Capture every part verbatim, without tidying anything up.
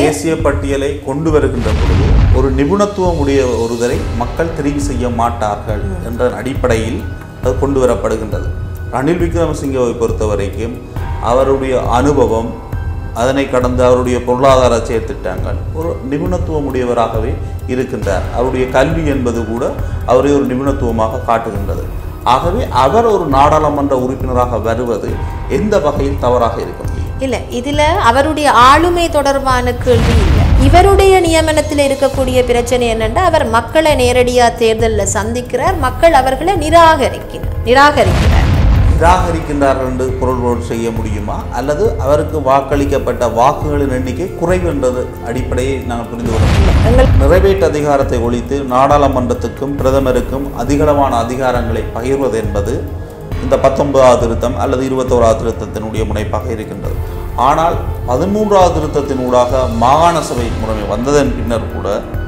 தேசிய பட்டியலை கொண்டு வருகின்ற பொழுது ஒரு நிபுணத்துவம் உடைய ஒருவரை மக்கள் தெரிவு செய்ய மாட்டார்கள் என்ற அடிப்படையில் அது கொண்டு வரப்படுகின்றது. ரணில் விக்ரமசிங்கவை பொறுத்த வரைக்கும் அவருடைய அனுபவம், அதனை கடந்து அவருடைய பொருளாதார செயற்திட்டங்கள் ஒரு நிபுணத்துவம் உடையவராகவே இருக்கின்றார். அவருடைய கல்வி என்பது கூட அவரை ஒரு நிபுணத்துவமாக காட்டுகின்றது. ஆகவே அவர் ஒரு நாடாளுமன்ற உறுப்பினராக வருவது எந்த வகையில் தவறாக இருக்கும்? இல்லை, இதில் அவருடைய ஆளுமை தொடர்பான கேள்வி இல்லை. இவருடைய நியமனத்தில் இருக்கக்கூடிய பிரச்சனை என்னென்னா, அவர் மக்களை நேரடியாக தேர்தலில் சந்திக்கிறார், மக்கள் அவர்களை நிராகரிக்கிறார் நிராகரிக்கிறார் நிராகரிக்கின்றார்கள் என்று பொருள்போடு செய்ய முடியுமா, அல்லது அவருக்கு வாக்களிக்கப்பட்ட வாக்குகளின் எண்ணிக்கை குறைவு என்றது அடிப்படையை நாங்கள் புரிந்து கொள்ள முடியும்? நிறைவேற்று அதிகாரத்தை ஒழித்து நாடாளுமன்றத்துக்கும் பிரதமருக்கும் அதிகளவான அதிகாரங்களை பகிர்வது என்பது இந்த பத்தொன்பதாவது திருத்தம் அல்லது இருபத்தோராவது திருத்தத்தினுடைய முனைப்பாக இருக்கின்றது. ஆனால் பதிமூன்றாவது திருத்தத்தினூடாக மாகாண சபை முறைமை வந்ததன் பின்னர் கூட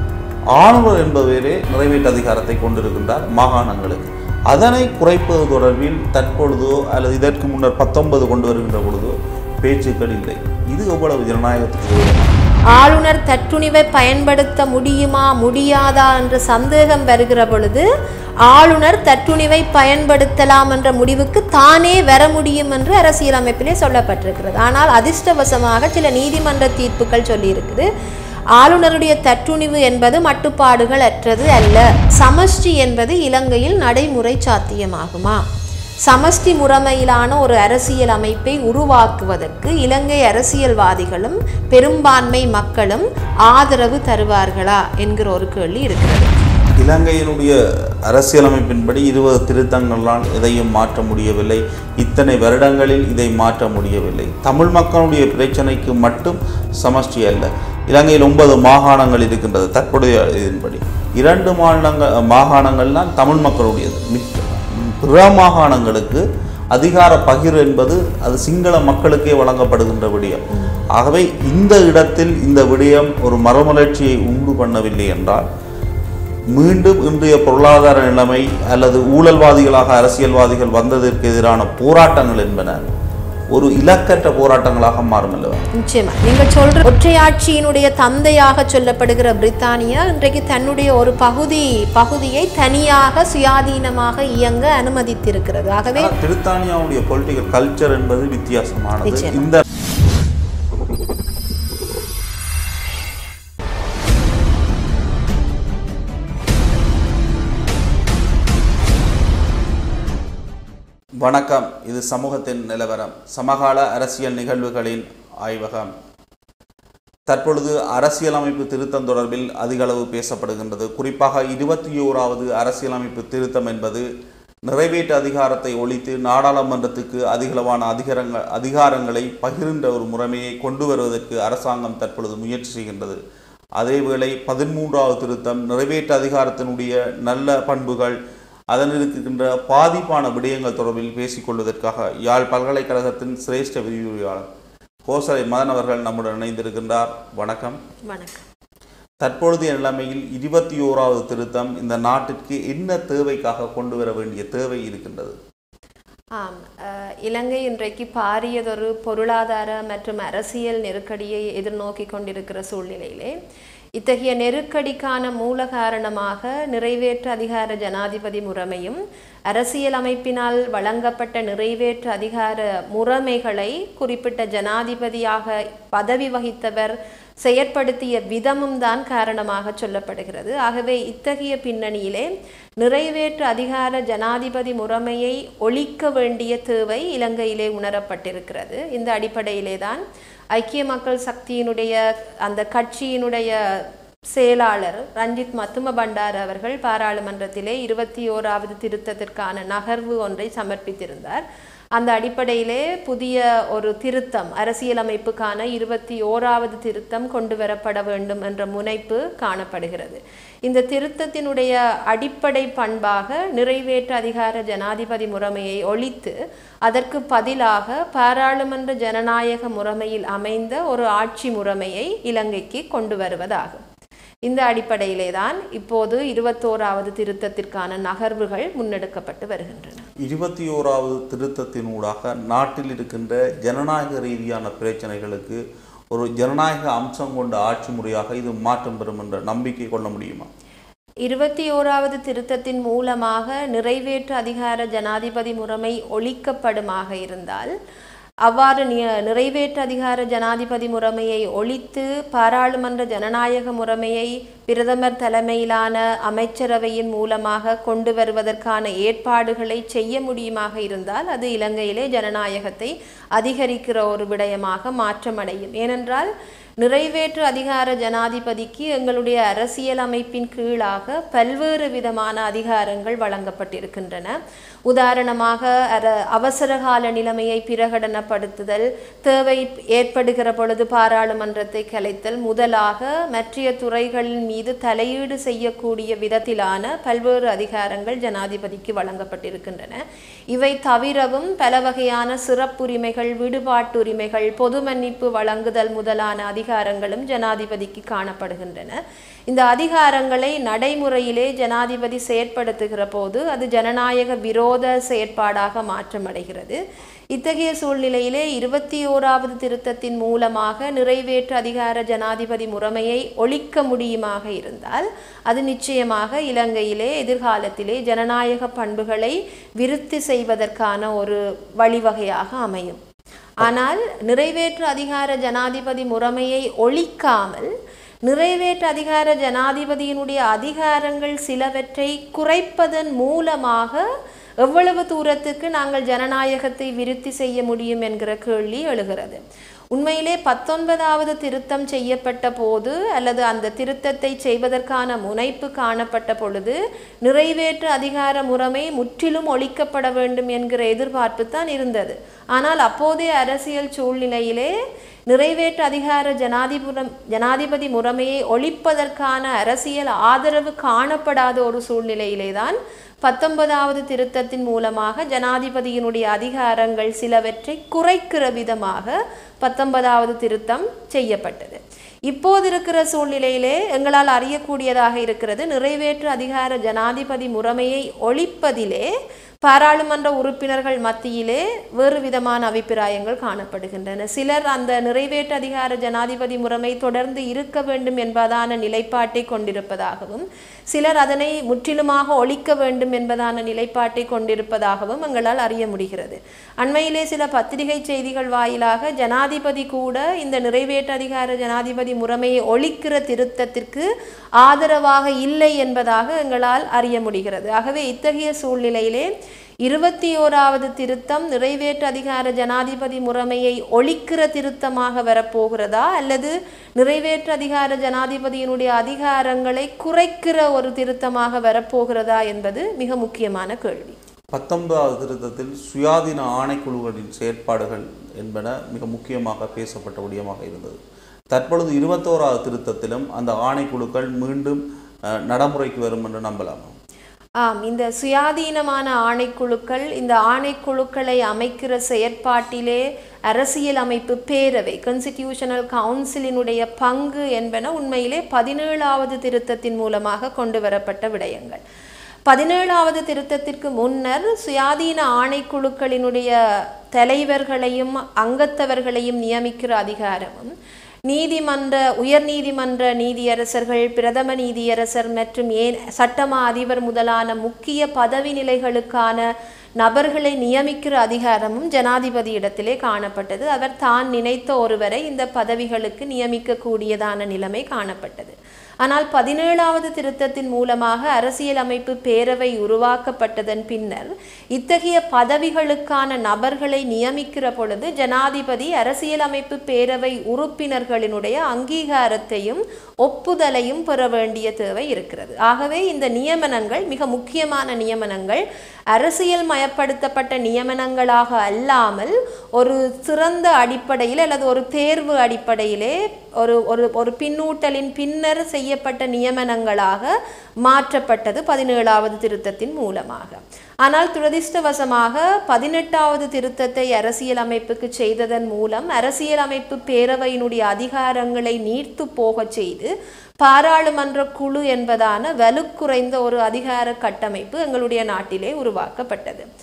ஆளுநர் என்பவரே நிறைவேற்று அதிகாரத்தை கொண்டிருக்கின்றார் மாகாணங்களுக்கு. அதனை குறைப்பது தொடர்பில் தற்பொழுதோ அல்லது இதற்கு முன்னர் பத்தொன்பது கொண்டு வருகின்ற பொழுதோ பேச்சுக்கள் இல்லை. இது எவ்வளவு ஜனநாயகத்துக்கு? ஆளுநர் தற்றுணிவை பயன்படுத்த முடியுமா முடியாதா என்ற சந்தேகம் வருகிற பொழுது ஆளுநர் தற்றுணிவை பயன்படுத்தலாம் என்ற முடிவுக்கு தானே வர முடியும் என்று அரசியலமைப்பிலே சொல்லப்பட்டிருக்கிறது. ஆனால் அதிர்ஷ்டவசமாக சில நீதிமன்ற தீர்ப்புகள் சொல்லியிருக்குது, ஆளுநருடைய தற்றுணிவு என்பது மட்டுப்பாடுகள் அற்றது அல்ல. சமஷ்டி என்பது இலங்கையில் நடைமுறை சாத்தியமாகுமா? சமஷ்டி முறைமையிலான ஒரு அரசியல் அமைப்பை உருவாக்குவதற்கு இலங்கை அரசியல்வாதிகளும் பெரும்பான்மை மக்களும் ஆதரவு தருவார்களா என்கிற ஒரு கேள்வி இருக்கிறது. இலங்கையினுடைய அரசியலமைப்பின்படி இருபது திருத்தங்களால் எதையும் மாற்ற முடியவில்லை. இத்தனை வருடங்களில் இதை மாற்ற முடியவில்லை. தமிழ் மக்களுடைய பிரச்சனைக்கு மட்டும் சமஷ்டி அல்ல. இலங்கையில் ஒன்பது மாகாணங்கள் இருக்கின்றது. தற்போதைய இதன்படி இரண்டு மாநிலங்கள் மாகாணங்கள் தான் தமிழ் மக்களுடையது. பிற மாகாணங்களுக்கு அதிகார பகிர்வு என்பது அது சிங்கள மக்களுக்கே வழங்கப்படுகின்ற விடயம். ஆகவே இந்த இடத்தில் இந்த விடயம் ஒரு மறுமலர்ச்சியை உண்டு பண்ணவில்லை என்றால் மீண்டும் இன்றைய பொருளாதார நிலைமை அல்லது ஊழல்வாதிகளாக அரசியல்வாதிகள் வந்ததற்கு எதிரான போராட்டங்கள் என்பன ஒரு இலக்கற்ற போராட்டங்களாக மாறும் அல்லவா? நிச்சயமா. நீங்கள் சொல்ற ஒற்றையாட்சியினுடைய தந்தையாக சொல்லப்படுகிற பிரித்தானியா இன்றைக்கு தன்னுடைய ஒரு பகுதி பகுதியை தனியாக சுயாதீனமாக இயங்க அனுமதித்திருக்கிறது. ஆகவே பிரித்தானியாவுடைய பொலிட்டிக்கல் கல்ச்சர் என்பது வித்தியாசமானது. இந்த வணக்கம். இது சமூகத்தின் நிலவரம், சமகால அரசியல் நிகழ்வுகளின் ஆய்வகம். தற்பொழுது அரசியலமைப்பு திருத்தம் தொடர்பில் அதிகளவு பேசப்படுகின்றது. குறிப்பாக இருபத்தி ஓராவது அரசியலமைப்பு திருத்தம் என்பது நிறைவேற்று அதிகாரத்தை ஒழித்து நாடாளுமன்றத்துக்கு அதிகளவான அதிகாரங்கள் அதிகாரங்களை பகிர்ந்த ஒரு முறைமையை கொண்டு வருவதற்கு அரசாங்கம் தற்பொழுது முயற்சி செய்கின்றது. அதேவேளை பதிமூன்றாவது திருத்தம் நிறைவேற்று அதிகாரத்தினுடைய நல்ல பண்புகள், அதன் இருக்கின்ற பாதிப்பான விடயங்கள் தொடர்பில் பேசிக்கொள்வதற்காக யாழ் பல்கலைக்கழகத்தின் சிரேஷ்ட விரிவுரையாளர் கோசலை மதன் அவர்கள் நம்முடன் இணைந்திருக்கின்றார். வணக்கம். வணக்கம். தற்பொழுதைய நிலைமையில் இருபத்தி ஓராவது திருத்தம் இந்த நாட்டிற்கு என்ன தேவைக்காக கொண்டு வர வேண்டிய தேவை இருக்கின்றது? ஆம், இலங்கை இன்றைக்கு பாரியதொரு பொருளாதார மற்றும் அரசியல் நெருக்கடியை எதிர்நோக்கி கொண்டிருக்கிற சூழ்நிலையிலே இத்தகைய நெருக்கடிக்கான மூல காரணமாக நிறைவேற்று அதிகார ஜனாதிபதி முறைமையும் அரசியல் அமைப்பினால் வழங்கப்பட்ட நிறைவேற்று அதிகார முறைமைகளை குறிப்பிட்ட ஜனாதிபதியாக பதவி வகித்தவர் செயற்படுத்திய விதமும் தான் காரணமாக சொல்லப்படுகிறது. ஆகவே இத்தகைய பின்னணியிலே நிறைவேற்று அதிகார ஜனாதிபதி முறைமையை ஒழிக்க வேண்டிய தேவை இலங்கையிலே உணரப்பட்டிருக்கிறது. இந்த அடிப்படையிலே தான் ஐக்கிய மக்கள் சக்தியினுடைய அந்த கட்சியினுடைய செயலாளர் ரஞ்சித் மத்தும பண்டார அவர்கள் பாராளுமன்றத்திலே இருபத்தி ஓராவது திருத்தத்திற்கான நகர்வு ஒன்றை சமர்ப்பித்திருந்தார். அந்த அடிப்படையிலே புதிய ஒரு திருத்தம், அரசியலமைப்புக்கான இருபத்தி ஓராவது திருத்தம் கொண்டு வரப்பட வேண்டும் என்ற முனைப்பு காணப்படுகிறது. இந்த திருத்தத்தினுடைய அடிப்படை பண்பாக நிறைவேற்று அதிகார ஜனாதிபதி முறைமையை ஒழித்து அதற்கு பதிலாக பாராளுமன்ற ஜனநாயக முறைமையில் அமைந்த ஒரு ஆட்சி முறைமையை இலங்கைக்கு கொண்டு வருவதாகும். இந்த அடிப்படையிலே தான் இப்போது இருபத்தோராவது திருத்தத்திற்கான நகர்வுகள் முன்னெடுக்கப்பட்டு வருகின்றன. இருபத்தி ஓராவது திருத்தத்தினூடாக நாட்டில் இருக்கின்ற ஜனநாயக ரீதியான பிரச்சனைகளுக்கு ஒரு ஜனநாயக அம்சம் கொண்ட ஆட்சி முறையாக இது மாற்றம் பெறும் என்ற நம்பிக்கை கொள்ள முடியுமா? இருபத்தி ஓராவது திருத்தத்தின் மூலமாக நிறைவேற்று அதிகார ஜனாதிபதி முறைமை ஒழிக்கப்படுமாக இருந்தால், அவ்வாறு நிறைவேற்று அதிகார ஜனாதிபதி முறைமையை ஒழித்து பாராளுமன்ற ஜனநாயக முறைமையை பிரதமர் தலைமையிலான அமைச்சரவையின் மூலமாக கொண்டு வருவதற்கான ஏற்பாடுகளை செய்ய முடியுமாக இருந்தால் அது இலங்கையிலே ஜனநாயகத்தை அதிகரிக்கிற ஒரு விடயமாக மாற்றமடையும். ஏனென்றால் நிறைவேற்று அதிகார ஜனாதிபதிக்கு எங்களுடைய அரசியல் அமைப்பின் கீழாக பல்வேறு விதமான அதிகாரங்கள் வழங்கப்பட்டிருக்கின்றன. உதாரணமாக அர அவசரகால நிலைமையை பிரகடனப்படுத்துதல், தேவை ஏற்படுகிற பொழுது பாராளுமன்றத்தை கலைத்தல் முதலாக மற்ற துறைகளின் மீது தலையீடு செய்யக்கூடிய விதத்திலான பல்வேறு அதிகாரங்கள் ஜனாதிபதிக்கு வழங்கப்பட்டிருக்கின்றன. இவை தவிரவும் பல வகையான சிறப்புரிமைகள், விடுபாட்டுரிமைகள், பொது மன்னிப்பு வழங்குதல் முதலான அதிகாரங்களும் ஜனாதிபதிக்கு காணப்படுகின்றன. இந்த அதிகாரங்களை நடைமுறையிலே ஜனாதிபதி செயற்படுத்துகிற போது அது ஜனநாயக விரோத செயற்பாடாக மாற்றமடைகிறது. இத்தகைய சூழ்நிலையிலே இருபத்தி ஓராவது திருத்தத்தின் மூலமாக நிறைவேற்று அதிகார ஜனாதிபதி முறைமையை ஒழிக்க முடியுமாக இருந்தால் அது நிச்சயமாக இலங்கையிலே எதிர்காலத்திலே ஜனநாயக பண்புகளை விருத்தி செய்வதற்கான ஒரு வழிவகையாக அமையும். ஆனால் நிறைவேற்று அதிகார ஜனாதிபதி முறைமையை ஒழிக்காமல் நிறைவேற்று அதிகார ஜனாதிபதியினுடைய அதிகாரங்கள் சிலவற்றை குறைப்பதன் மூலமாக எவ்வளவு தூரத்துக்கு நாங்கள் ஜனநாயகத்தை விருத்தி செய்ய முடியும் என்கிற கேள்வி எழுகிறது. உண்மையிலே பத்தொன்பதாவது திருத்தம் செய்யப்பட்ட போது அல்லது அந்த திருத்தத்தை செய்வதற்கான முனைப்பு காணப்பட்ட பொழுது நிறைவேற்று அதிகார முறைமை முற்றிலும் ஒழிக்கப்பட வேண்டும் என்கிற எதிர்பார்ப்பு தான் இருந்தது. ஆனால் அப்போதைய அரசியல் சூழ்நிலையிலே நிறைவேற்று அதிகார ஜனாதிபுரம் ஜனாதிபதி முறைமையை ஒழிப்பதற்கான அரசியல் ஆதரவு காணப்படாத ஒரு சூழ்நிலையிலே தான் பத்தொன்பதாவது திருத்தத்தின் மூலமாக ஜனாதிபதியினுடைய அதிகாரங்கள் சிலவற்றை குறைக்கிற விதமாக பத்தொன்பதாவது திருத்தம் செய்யப்பட்டது. இப்போது இருக்கிற சூழ்நிலையிலே எங்களால் அறியக்கூடியதாக இருக்கிறது, நிறைவேற்று அதிகார ஜனாதிபதி முறைமையை ஒழிப்பதிலே பாராளுமன்ற உறுப்பினர்கள் மத்தியிலே வேறு விதமான அபிப்பிராயங்கள் காணப்படுகின்றன. சிலர் அந்த நிறைவேற்று அதிகார ஜனாதிபதி முறைமை தொடர்ந்து இருக்க வேண்டும் என்பதான நிலைப்பாட்டை கொண்டிருப்பதாகவும், சிலர் அதனை முற்றிலுமாக ஒழிக்க வேண்டும் என்பதான நிலைப்பாட்டை கொண்டிருப்பதாகவும் எங்களால் அறிய முடிகிறது. அண்மையிலே சில பத்திரிகை செய்திகள் வாயிலாக ஜனாதிபதி கூட இந்த நிறைவேற்று அதிகார ஜனாதிபதி முறைமையை ஒழிக்கிற திருத்தத்திற்கு ஆதரவாக இல்லை என்பதாக எங்களால் அறிய முடிகிறது. ஆகவே இத்தகைய சூழ்நிலையிலே இருபத்தி ஓராவது திருத்தம் நிறைவேற்று அதிகார ஜனாதிபதி முறைமையை ஒழிக்கிற திருத்தமாக வரப்போகிறதா அல்லது நிறைவேற்று அதிகார ஜனாதிபதியினுடைய அதிகாரங்களை குறைக்கிற ஒரு திருத்தமாக வரப்போகிறதா என்பது மிக முக்கியமான கேள்வி. பத்தொன்பதாவது திருத்தத்தில் சுயாதீன ஆணைக்குழுக்களின் செயற்பாடுகள் என்பன மிக முக்கியமாக பேசப்பட்ட விடயமாக இருந்தது. தற்பொழுது இருபத்தோராவது திருத்தத்திலும் அந்த ஆணைக்குழுக்கள் மீண்டும் நடைமுறைக்கு வரும் என்று நம்பலாமா? ஆம், இந்த சுயாதீனமான ஆணைக்குழுக்கள், இந்த ஆணைக்குழுக்களை அமைக்கிற செயற்பாட்டிலே அரசியல் அமைப்பு பேரவை கான்ஸ்டிடியூஷனல் கவுன்சிலினுடைய பங்கு என்பன உண்மையிலே பதினேழாவது திருத்தத்தின் மூலமாக கொண்டு வரப்பட்ட விடயங்கள். பதினேழாவது திருத்தத்திற்கு முன்னர் சுயாதீன ஆணைக்குழுக்களினுடைய தலைவர்களையும் அங்கத்தவர்களையும் நியமிக்கிற அதிகாரமும் நீதிமன்ற உயர் நீதிமன்ற நீதியரசர்கள், பிரதம நீதியரசர் மற்றும் ஏன் சட்டமா அதிபர் முதலான முக்கிய பதவி நிலைகளுக்கான நபர்களை நியமிக்கிற அதிகாரமும் ஜனாதிபதி இடத்திலே காணப்பட்டது. அவர் தான் நினைத்த ஒருவரை இந்த பதவிகளுக்கு நியமிக்கக்கூடியதான நிலைமை காணப்பட்டது. ஆனால் பதினேழாவது திருத்தத்தின் மூலமாக அரசியல் அமைப்பு பேரவை உருவாக்கப்பட்டதன் பின்னர் இத்தகைய பதவிகளுக்கான நபர்களை நியமிக்கிற பொழுது ஜனாதிபதி அரசியல் அமைப்பு பேரவை உறுப்பினர்களினுடைய அங்கீகாரத்தையும் ஒப்புதலையும் பெற வேண்டிய தேவை இருக்கிறது. ஆகவே இந்த நியமனங்கள் மிக முக்கியமான நியமனங்கள் அரசியல் மயப்படுத்தப்பட்ட நியமனங்களாக அல்லாமல் ஒரு சிறந்த அடிப்படையில் அல்லது ஒரு தேர்வு அடிப்படையிலே ஒரு ஒரு ஒரு பின்னூட்டலின் பின்னர் செய்யப்பட்ட நியமனங்களாக மாற்றப்பட்டது பதினேழாவது திருத்தத்தின் மூலமாக. ஆனால் துரதிர்ஷ்டவசமாக பதினெட்டாவது திருத்தத்தை அரசியல் அமைப்புக்கு செய்ததன் மூலம் அரசியல் அமைப்பு பேரவையினுடைய அதிகாரங்களை நீர்த்து போக செய்து பாராளுமன்ற குழு என்பதான வலுக்குறைந்த ஒரு அதிகார கட்டமைப்பு எங்களுடைய நாட்டிலே உருவாக்கப்பட்டது.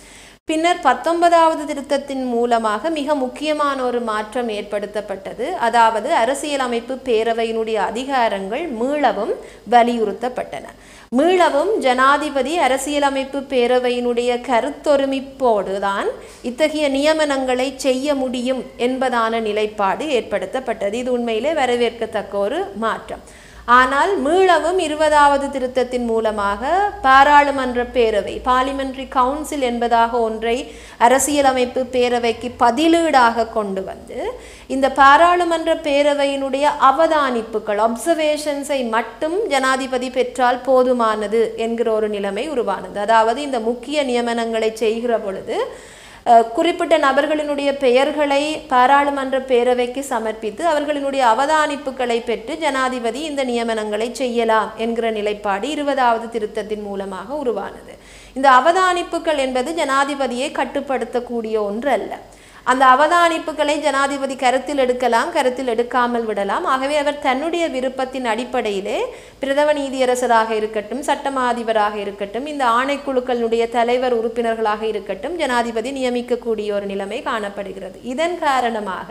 பின்னர் பத்தொன்பதாவது திருத்தத்தின் மூலமாக மிக முக்கியமான ஒரு மாற்றம் ஏற்படுத்தப்பட்டது. அதாவது அரசியலமைப்பு பேரவையினுடைய அதிகாரங்கள் மீளவும் வலியுறுத்தப்பட்டன. மீளவும் ஜனாதிபதி அரசியலமைப்பு பேரவையினுடைய கருத்தொருமிப்போடு தான் இத்தகைய நியமனங்களை செய்ய முடியும் என்பதான நிலைப்பாடு ஏற்படுத்தப்பட்டது. இது உண்மையிலே வரவேற்கத்தக்க ஒரு மாற்றம். ஆனால் மீளவும் இருபதாவது திருத்தத்தின் மூலமாக பாராளுமன்ற பேரவை, பார்லிமெண்டரி கவுன்சில் என்பதாக ஒன்றை அரசியலமைப்பு பேரவைக்கு பதிலீடாக கொண்டு வந்து இந்த பாராளுமன்ற பேரவையினுடைய அவதானிப்புகள், அப்சர்வேஷன்ஸை மட்டும் ஜனாதிபதி பெற்றால் போதுமானது என்கிற ஒரு நிலைமை உருவானது. அதாவது இந்த முக்கிய நியமனங்களை செய்கிற பொழுது குறிப்பிட்ட நபர்களினுடைய பெயர்களை பாராளுமன்ற பேரவைக்கு சமர்ப்பித்து அவர்களினுடைய அவதானிப்புகளை பெற்று ஜனாதிபதி இந்த நியமனங்களை செய்யலாம் என்கிற நிலைப்பாடு இருபதாவது திருத்தத்தின் மூலமாக உருவானது. இந்த அவதானிப்புகள் என்பது ஜனாதிபதியை கட்டுப்படுத்தக்கூடிய ஒன்று அல்ல. அந்த அவதானிப்புகளை ஜனாதிபதி கருத்தில் எடுக்கலாம், கருத்தில் எடுக்காமல் விடலாம். ஆகவே அவர் தன்னுடைய விருப்பத்தின் அடிப்படையிலே பிரதம நீதியரசராக இருக்கட்டும், சட்டமா அதிபராக இருக்கட்டும், இந்த ஆணைக்குழுக்களுடைய தலைவர் உறுப்பினர்களாக இருக்கட்டும், ஜனாதிபதி நியமிக்கக்கூடிய ஒரு நிலைமை காணப்படுகிறது. இதன் காரணமாக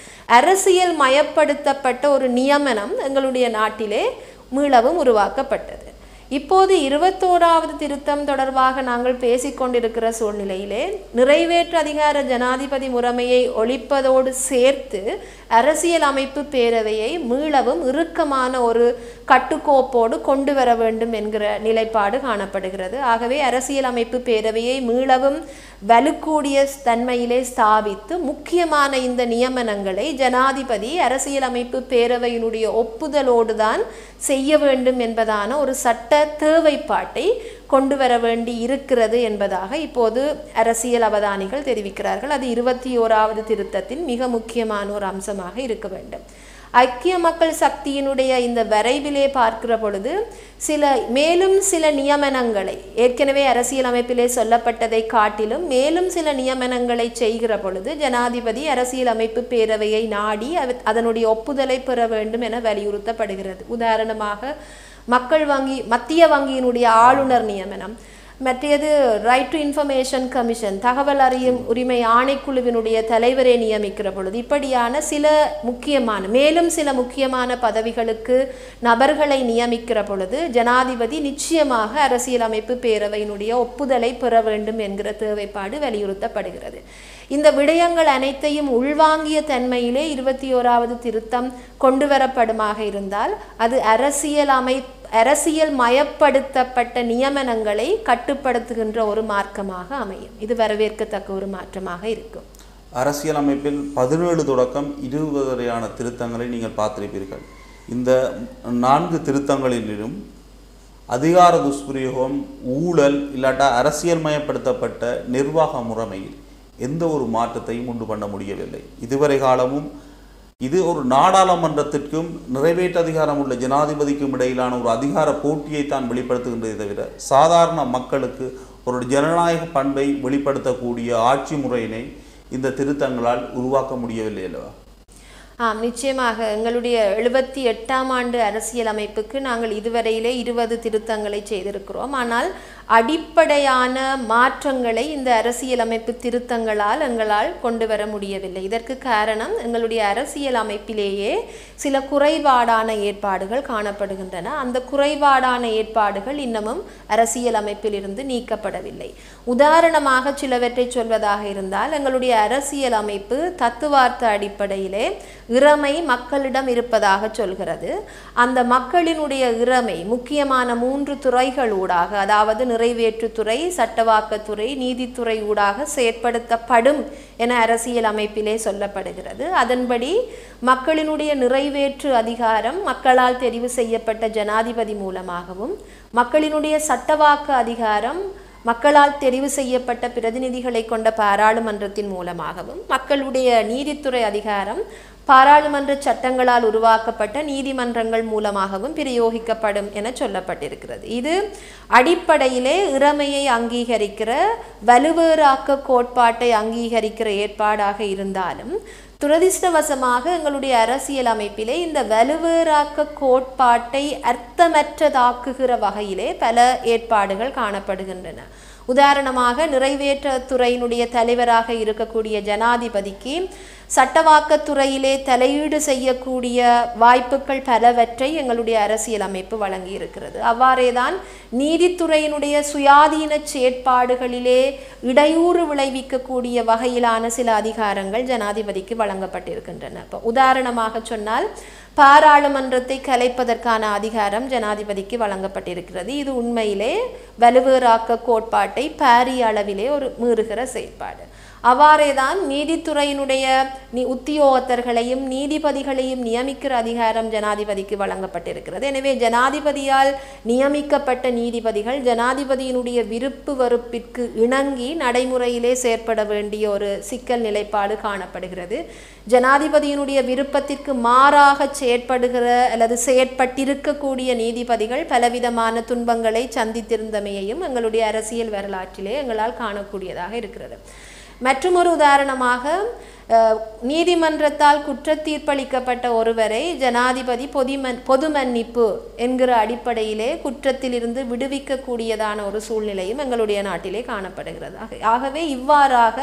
அரசியல் மயப்படுத்தப்பட்ட ஒரு நியமனம் எங்களுடைய நாட்டிலே மீளவும் உருவாக்கப்பட்டது. இப்போது இருபத்தோராவது திருத்தம் தொடர்பாக நாங்கள் பேசிக்கொண்டிருக்கிற சூழ்நிலையிலே நிறைவேற்று அதிகார ஜனாதிபதி முறைமையை ஒழிப்பதோடு சேர்த்து அரசியல் அமைப்பு பேரவையை மீளவும் இறுக்கமான ஒரு கட்டுக்கோப்போடு கொண்டு வர வேண்டும் என்கிற நிலைப்பாடு காணப்படுகிறது. ஆகவே அரசியல் அமைப்பு பேரவையை மீளவும் வலுக்கூடிய தன்மையிலே ஸ்தாபித்து முக்கியமான இந்த நியமனங்களை ஜனாதிபதி அரசியல் அமைப்பு பேரவையினுடைய ஒப்புதலோடு தான் செய்ய வேண்டும் என்பதான ஒரு சட்ட தேவைப்பாட்டை கொண்டு வர வேண்டி இருக்கிறது என்பதாக இப்போது அரசியல் அவதானிகள் தெரிவிக்கிறார்கள். அது இருபத்தி ஓராவது திருத்தத்தின் மிக முக்கியமான ஒரு அம்சமாக இருக்க வேண்டும். ஐக்கிய மக்கள் சக்தியினுடைய இந்த வரைவிலே பார்க்கிற பொழுது சில மேலும் சில நியமனங்களை ஏற்கனவே அரசியல் அமைப்பிலே சொல்லப்பட்டதை காட்டிலும் மேலும் சில நியமனங்களை செய்கிற பொழுது ஜனாதிபதி அரசியல் அமைப்பு பேரவையை நாடி அதனுடைய ஒப்புதலை பெற வேண்டும் என வலியுறுத்தப்படுகிறது. உதாரணமாக மக்கள் வங்கி மத்திய வங்கியினுடைய ஆளுநர் நியமனம், மற்றது ரைட் டு இன்ஃபர்மேஷன் கமிஷன், தகவல் அறியும் உரிமை ஆணைக்குழுவினுடைய தலைவரை நியமிக்கிற பொழுது இப்படியான சில முக்கியமான மேலும் சில முக்கியமான பதவிகளுக்கு நபர்களை நியமிக்கிற பொழுது ஜனாதிபதி நிச்சயமாக அரசியலமைப்பு பேரவையினுடைய ஒப்புதலை பெற வேண்டும் என்கிற தேவைப்பாடு வலியுறுத்தப்படுகிறது. இந்த விடயங்கள் அனைத்தையும் உள்வாங்கிய தன்மையிலே இருபத்தி ஓராவது திருத்தம் கொண்டு வரப்படுமாக இருந்தால் அது அரசியல் அமை அரசியல் மயப்படுத்தப்பட்ட நியமனங்களை கட்டுப்படுத்துகின்ற ஒரு மார்க்கமாக அமையும். இது வரவேற்கத்தக்க ஒரு மாற்றமாக இருக்கும். அரசியல் அமைப்பில் பதினேழு தொடக்கம் இருபது வரையான திருத்தங்களை நீங்கள் பார்த்திருப்பீர்கள். இந்த நான்கு திருத்தங்களிலும் அதிகார துஷ்பிரயோகம், ஊழல் இல்லாட்டா அரசியல் மயப்படுத்தப்பட்ட நிர்வாக முறைமையில் எந்த ஒரு மாற்றத்தையும் உண்டு பண்ண முடியவில்லை. இதுவரை காலமும் இது ஒரு நாடாளுமன்றத்திற்கும் நிறைவேற்று அதிகாரம் உள்ள ஜனாதிபதிக்கும் இடையிலான ஒரு அதிகார போட்டியை தான் வெளிப்படுத்துகின்றதை தவிர சாதாரண மக்களுக்கு ஒரு ஜனநாயக பண்பை வெளிப்படுத்தக்கூடிய ஆட்சி முறையினை இந்த திருத்தங்களால் உருவாக்க முடியவில்லை அல்லவா? ஆம், நிச்சயமாக. எங்களுடைய எழுபத்தி எட்டாம் ஆண்டு அரசியல் அமைப்புக்கு நாங்கள் இதுவரையிலே இருபது திருத்தங்களை செய்திருக்கிறோம். ஆனால் அடிப்படையான மாற்றங்களை இந்த அரசியல் அமைப்பு திருத்தங்களால் எங்களால் கொண்டு வர முடியவில்லை. இதற்கு காரணம் எங்களுடைய அரசியல் அமைப்பிலேயே சில குறைபாடான ஏற்பாடுகள் காணப்படுகின்றன. அந்த குறைபாடான ஏற்பாடுகள் இன்னமும் அரசியல் அமைப்பிலிருந்து நீக்கப்படவில்லை. உதாரணமாக சிலவற்றை சொல்வதாக இருந்தால், எங்களுடைய அரசியல் அமைப்பு தத்துவார்த்த அடிப்படையிலே இறமை மக்களிடம் இருப்பதாக சொல்கிறது. அந்த மக்களினுடைய இறமை முக்கியமான மூன்று துறைகள் ஊடாக, அதாவது நிறைவேற்றுத்துறை, சட்டவாக்கத்துறை, நீதித்துறை ஊடாக செயற்படுத்தப்படும் என அரசியல் அமைப்பிலே சொல்லப்படுகிறது. அதன்படி மக்களினுடைய நிறைவேற்று அதிகாரம் மக்களால் தெரிவு செய்யப்பட்ட ஜனாதிபதி மூலமாகவும், மக்களினுடைய சட்டவாக்க அதிகாரம் மக்களால் தெரிவு செய்யப்பட்ட பிரதிநிதிகளை கொண்ட பாராளுமன்றத்தின் மூலமாகவும், மக்களுடைய நீதித்துறை அதிகாரம் பாராளுமன்ற சட்டங்களால் உருவாக்கப்பட்ட நீதிமன்றங்கள் மூலமாகவும் பிரயோகிக்கப்படும் என சொல்லப்பட்டிருக்கிறது. இது அடிப்படையிலே இறமையை அங்கீகரிக்கிற வலுவேறாக்க கோட்பாட்டை அங்கீகரிக்கிற ஏற்பாடாக இருந்தாலும், துரதிர்ஷ்டவசமாக எங்களுடைய அரசியல் அமைப்பிலே இந்த வலுவேறாக்க கோட்பாட்டை அர்த்தமற்றதாக்குகிற வகையிலே பல ஏற்பாடுகள் காணப்படுகின்றன. உதாரணமாக நிறைவேற்றுத்துறையினுடைய தலைவராக இருக்கக்கூடிய ஜனாதிபதிக்கு சட்டவாக்கத்துறையிலே தலையீடு செய்யக்கூடிய வாய்ப்புகள் பலவற்றை எங்களுடைய அரசியல் அமைப்பு வழங்கி இருக்கிறது. அவ்வாறேதான் நீதித்துறையினுடைய சுயாதீன செயற்பாடுகளிலே இடையூறு விளைவிக்கக்கூடிய வகையிலான சில அதிகாரங்கள் ஜனாதிபதிக்கு வழங்கப்பட்டிருக்கின்றன. இப்போ உதாரணமாக சொன்னால் பாராளுமன்றத்தை கலைப்பதற்கான அதிகாரம் ஜனாதிபதிக்கு வழங்கப்பட்டிருக்கிறது. இது உண்மையிலே வலுவேறாக்க கோட்பாட்டை பாரிய அளவிலே ஒரு மீறுகிற செயற்பாடு. அவ்வாறேதான் நீதித்துறையினுடைய நீ உத்தியோகத்தர்களையும் நீதிபதிகளையும் நியமிக்கிற அதிகாரம் ஜனாதிபதிக்கு வழங்கப்பட்டிருக்கிறது. எனவே ஜனாதிபதியால் நியமிக்கப்பட்ட நீதிபதிகள் ஜனாதிபதியினுடைய விருப்பு வெறுப்பிற்கு இணங்கி நடைமுறையிலே செயற்பட வேண்டிய ஒரு சிக்கல் நிலைப்பாடு காணப்படுகிறது. ஜனாதிபதியினுடைய விருப்பத்திற்கு மாறாக செயற்படுகிற அல்லது செயற்பட்டிருக்கக்கூடிய நீதிபதிகள் பலவிதமான துன்பங்களை சந்தித்திருந்தமையையும் எங்களுடைய அரசியல் வரலாற்றிலே எங்களால் காணக்கூடியதாக இருக்கிறது. மற்றொரு உதாரணமாக நீதிமன்றத்தால் குற்றத்தீர்ப்பளிக்கப்பட்ட ஒருவரை ஜனாதிபதி பொதுமன் பொது மன்னிப்பு என்கிற அடிப்படையிலே குற்றத்திலிருந்து விடுவிக்கக்கூடியதான ஒரு சூழ்நிலையும் எங்களுடைய நாட்டிலே காணப்படுகிறது. ஆகவே இவ்வாறாக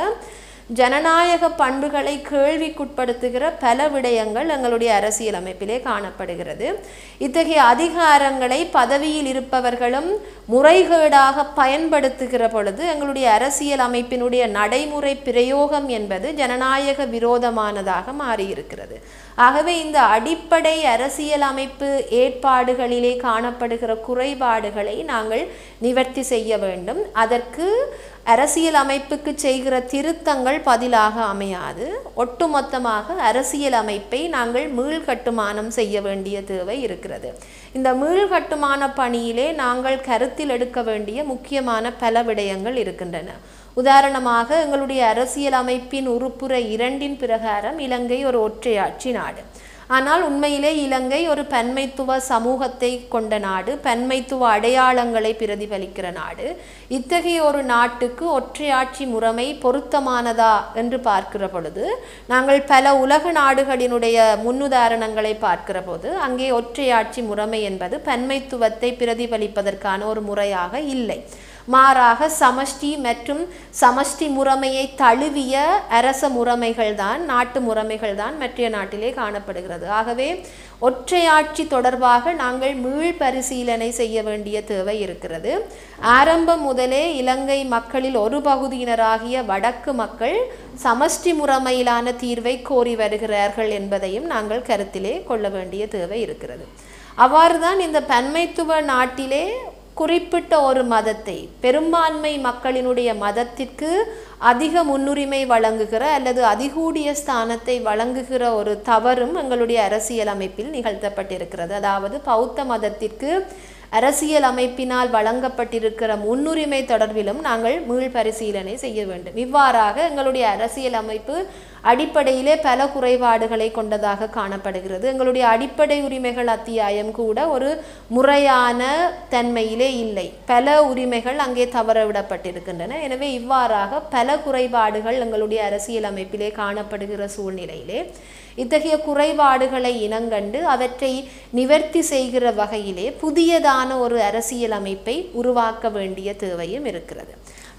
ஜனநாயக பண்புகளை கேள்விக்குட்படுத்துகிற பல விடயங்கள் எங்களுடைய அரசியல் அமைப்பிலே காணப்படுகிறது. இத்தகைய அதிகாரங்களை பதவியில் இருப்பவர்களும் முறைகேடாக பயன்படுத்துகிற பொழுது எங்களுடைய அரசியல் அமைப்பினுடைய நடைமுறை பிரயோகம் என்பது ஜனநாயக விரோதமானதாக மாறியிருக்கிறது. ஆகவே இந்த அடிப்படை அரசியல் அமைப்பு ஏற்பாடுகளிலே காணப்படுகிற குறைபாடுகளை நாங்கள் நிவர்த்தி செய்ய வேண்டும். அதற்கு அரசியல் அமைப்புக்கு செய்கிற திருத்தங்கள் பதிலாக அமையாது. ஒட்டுமொத்தமாக அரசியல் அமைப்பை நாங்கள் மீள்கட்டுமானம் செய்ய வேண்டிய தேவை இருக்கிறது. இந்த மீள்கட்டுமான பணியிலே நாங்கள் கருத்தில் எடுக்க வேண்டிய முக்கியமான பல விடயங்கள் இருக்கின்றன. உதாரணமாக எங்களுடைய அரசியல் அமைப்பின் உறுப்புரை இரண்டின் பிரகாரம் இலங்கை ஒரு ஒற்றையாட்சி நாடு. ஆனால் உண்மையிலே இலங்கை ஒரு பன்மைத்துவ சமூகத்தை கொண்ட நாடு, பன்மைத்துவ அடையாளங்களை பிரதிபலிக்கிற நாடு. இத்தகைய ஒரு நாட்டுக்கு ஒற்றையாட்சி முறைமை பொருத்தமானதா என்று பார்க்கிற பொழுது நாங்கள் பல உலக நாடுகளினுடைய முன்னுதாரணங்களை பார்க்கிற போது அங்கே ஒற்றையாட்சி முறைமை என்பது பன்மைத்துவத்தை பிரதிபலிப்பதற்கான ஒரு முறையாக இல்லை. மாறாக சமஷ்டி மற்றும் சமஷ்டி முறைமையை தழுவிய அரச முறைமைகள் தான், நாட்டு முறைமைகள் தான் மற்ற நாட்டிலே காணப்படுகிறது. ஆகவே ஒற்றையாட்சி தொடர்பாக நாங்கள் மீள் பரிசீலனை செய்ய வேண்டிய தேவை இருக்கிறது. ஆரம்பம் முதலே இலங்கை மக்களில் ஒரு பகுதியினராகிய வடக்கு மக்கள் சமஷ்டி முறைமையிலான தீர்வை கோரி வருகிறார்கள் என்பதையும் நாங்கள் கருத்திலே கொள்ள வேண்டிய தேவை இருக்கிறது. அவ்வாறுதான் இந்த பன்மைத்துவ நாட்டிலே குறிப்பிட்ட ஒரு மதத்தை, பெரும்பான்மை மக்களினுடைய மதத்திற்கு அதிக முன்னுரிமை வழங்குகிற அல்லது அதிகூடிய ஸ்தானத்தை வழங்குகிற ஒரு தவறும் எங்களுடைய அரசியல் அமைப்பில் நிகழ்த்தப்பட்டிருக்கிறது. அதாவது பௌத்த மதத்திற்கு அரசியல் அமைப்பினால் வழங்கப்பட்டிருக்கிற முன்னுரிமை தொடர்பிலும் நாங்கள் மீள் பரிசீலனை செய்ய வேண்டும். இவ்வாறாக எங்களுடைய அரசியல் அமைப்பு அடிப்படையிலே பல குறைபாடுகளை கொண்டதாக காணப்படுகிறது. எங்களுடைய அடிப்படை உரிமைகள் அத்தியாயம் கூட ஒரு முறையான தன்மையிலே இல்லை. பல உரிமைகள் அங்கே தவறவிடப்பட்டிருக்கின்றன. எனவே இவ்வாறாக பல குறைபாடுகள் எங்களுடைய அரசியல் அமைப்பிலே காணப்படுகிற சூழ்நிலையிலே இத்தகைய குறைபாடுகளை இனங்கண்டு அவற்றை நிவர்த்தி செய்கிற வகையிலே புதியதான ஒரு அரசியல் அமைப்பை உருவாக்க வேண்டிய தேவையும் இருக்கிறது.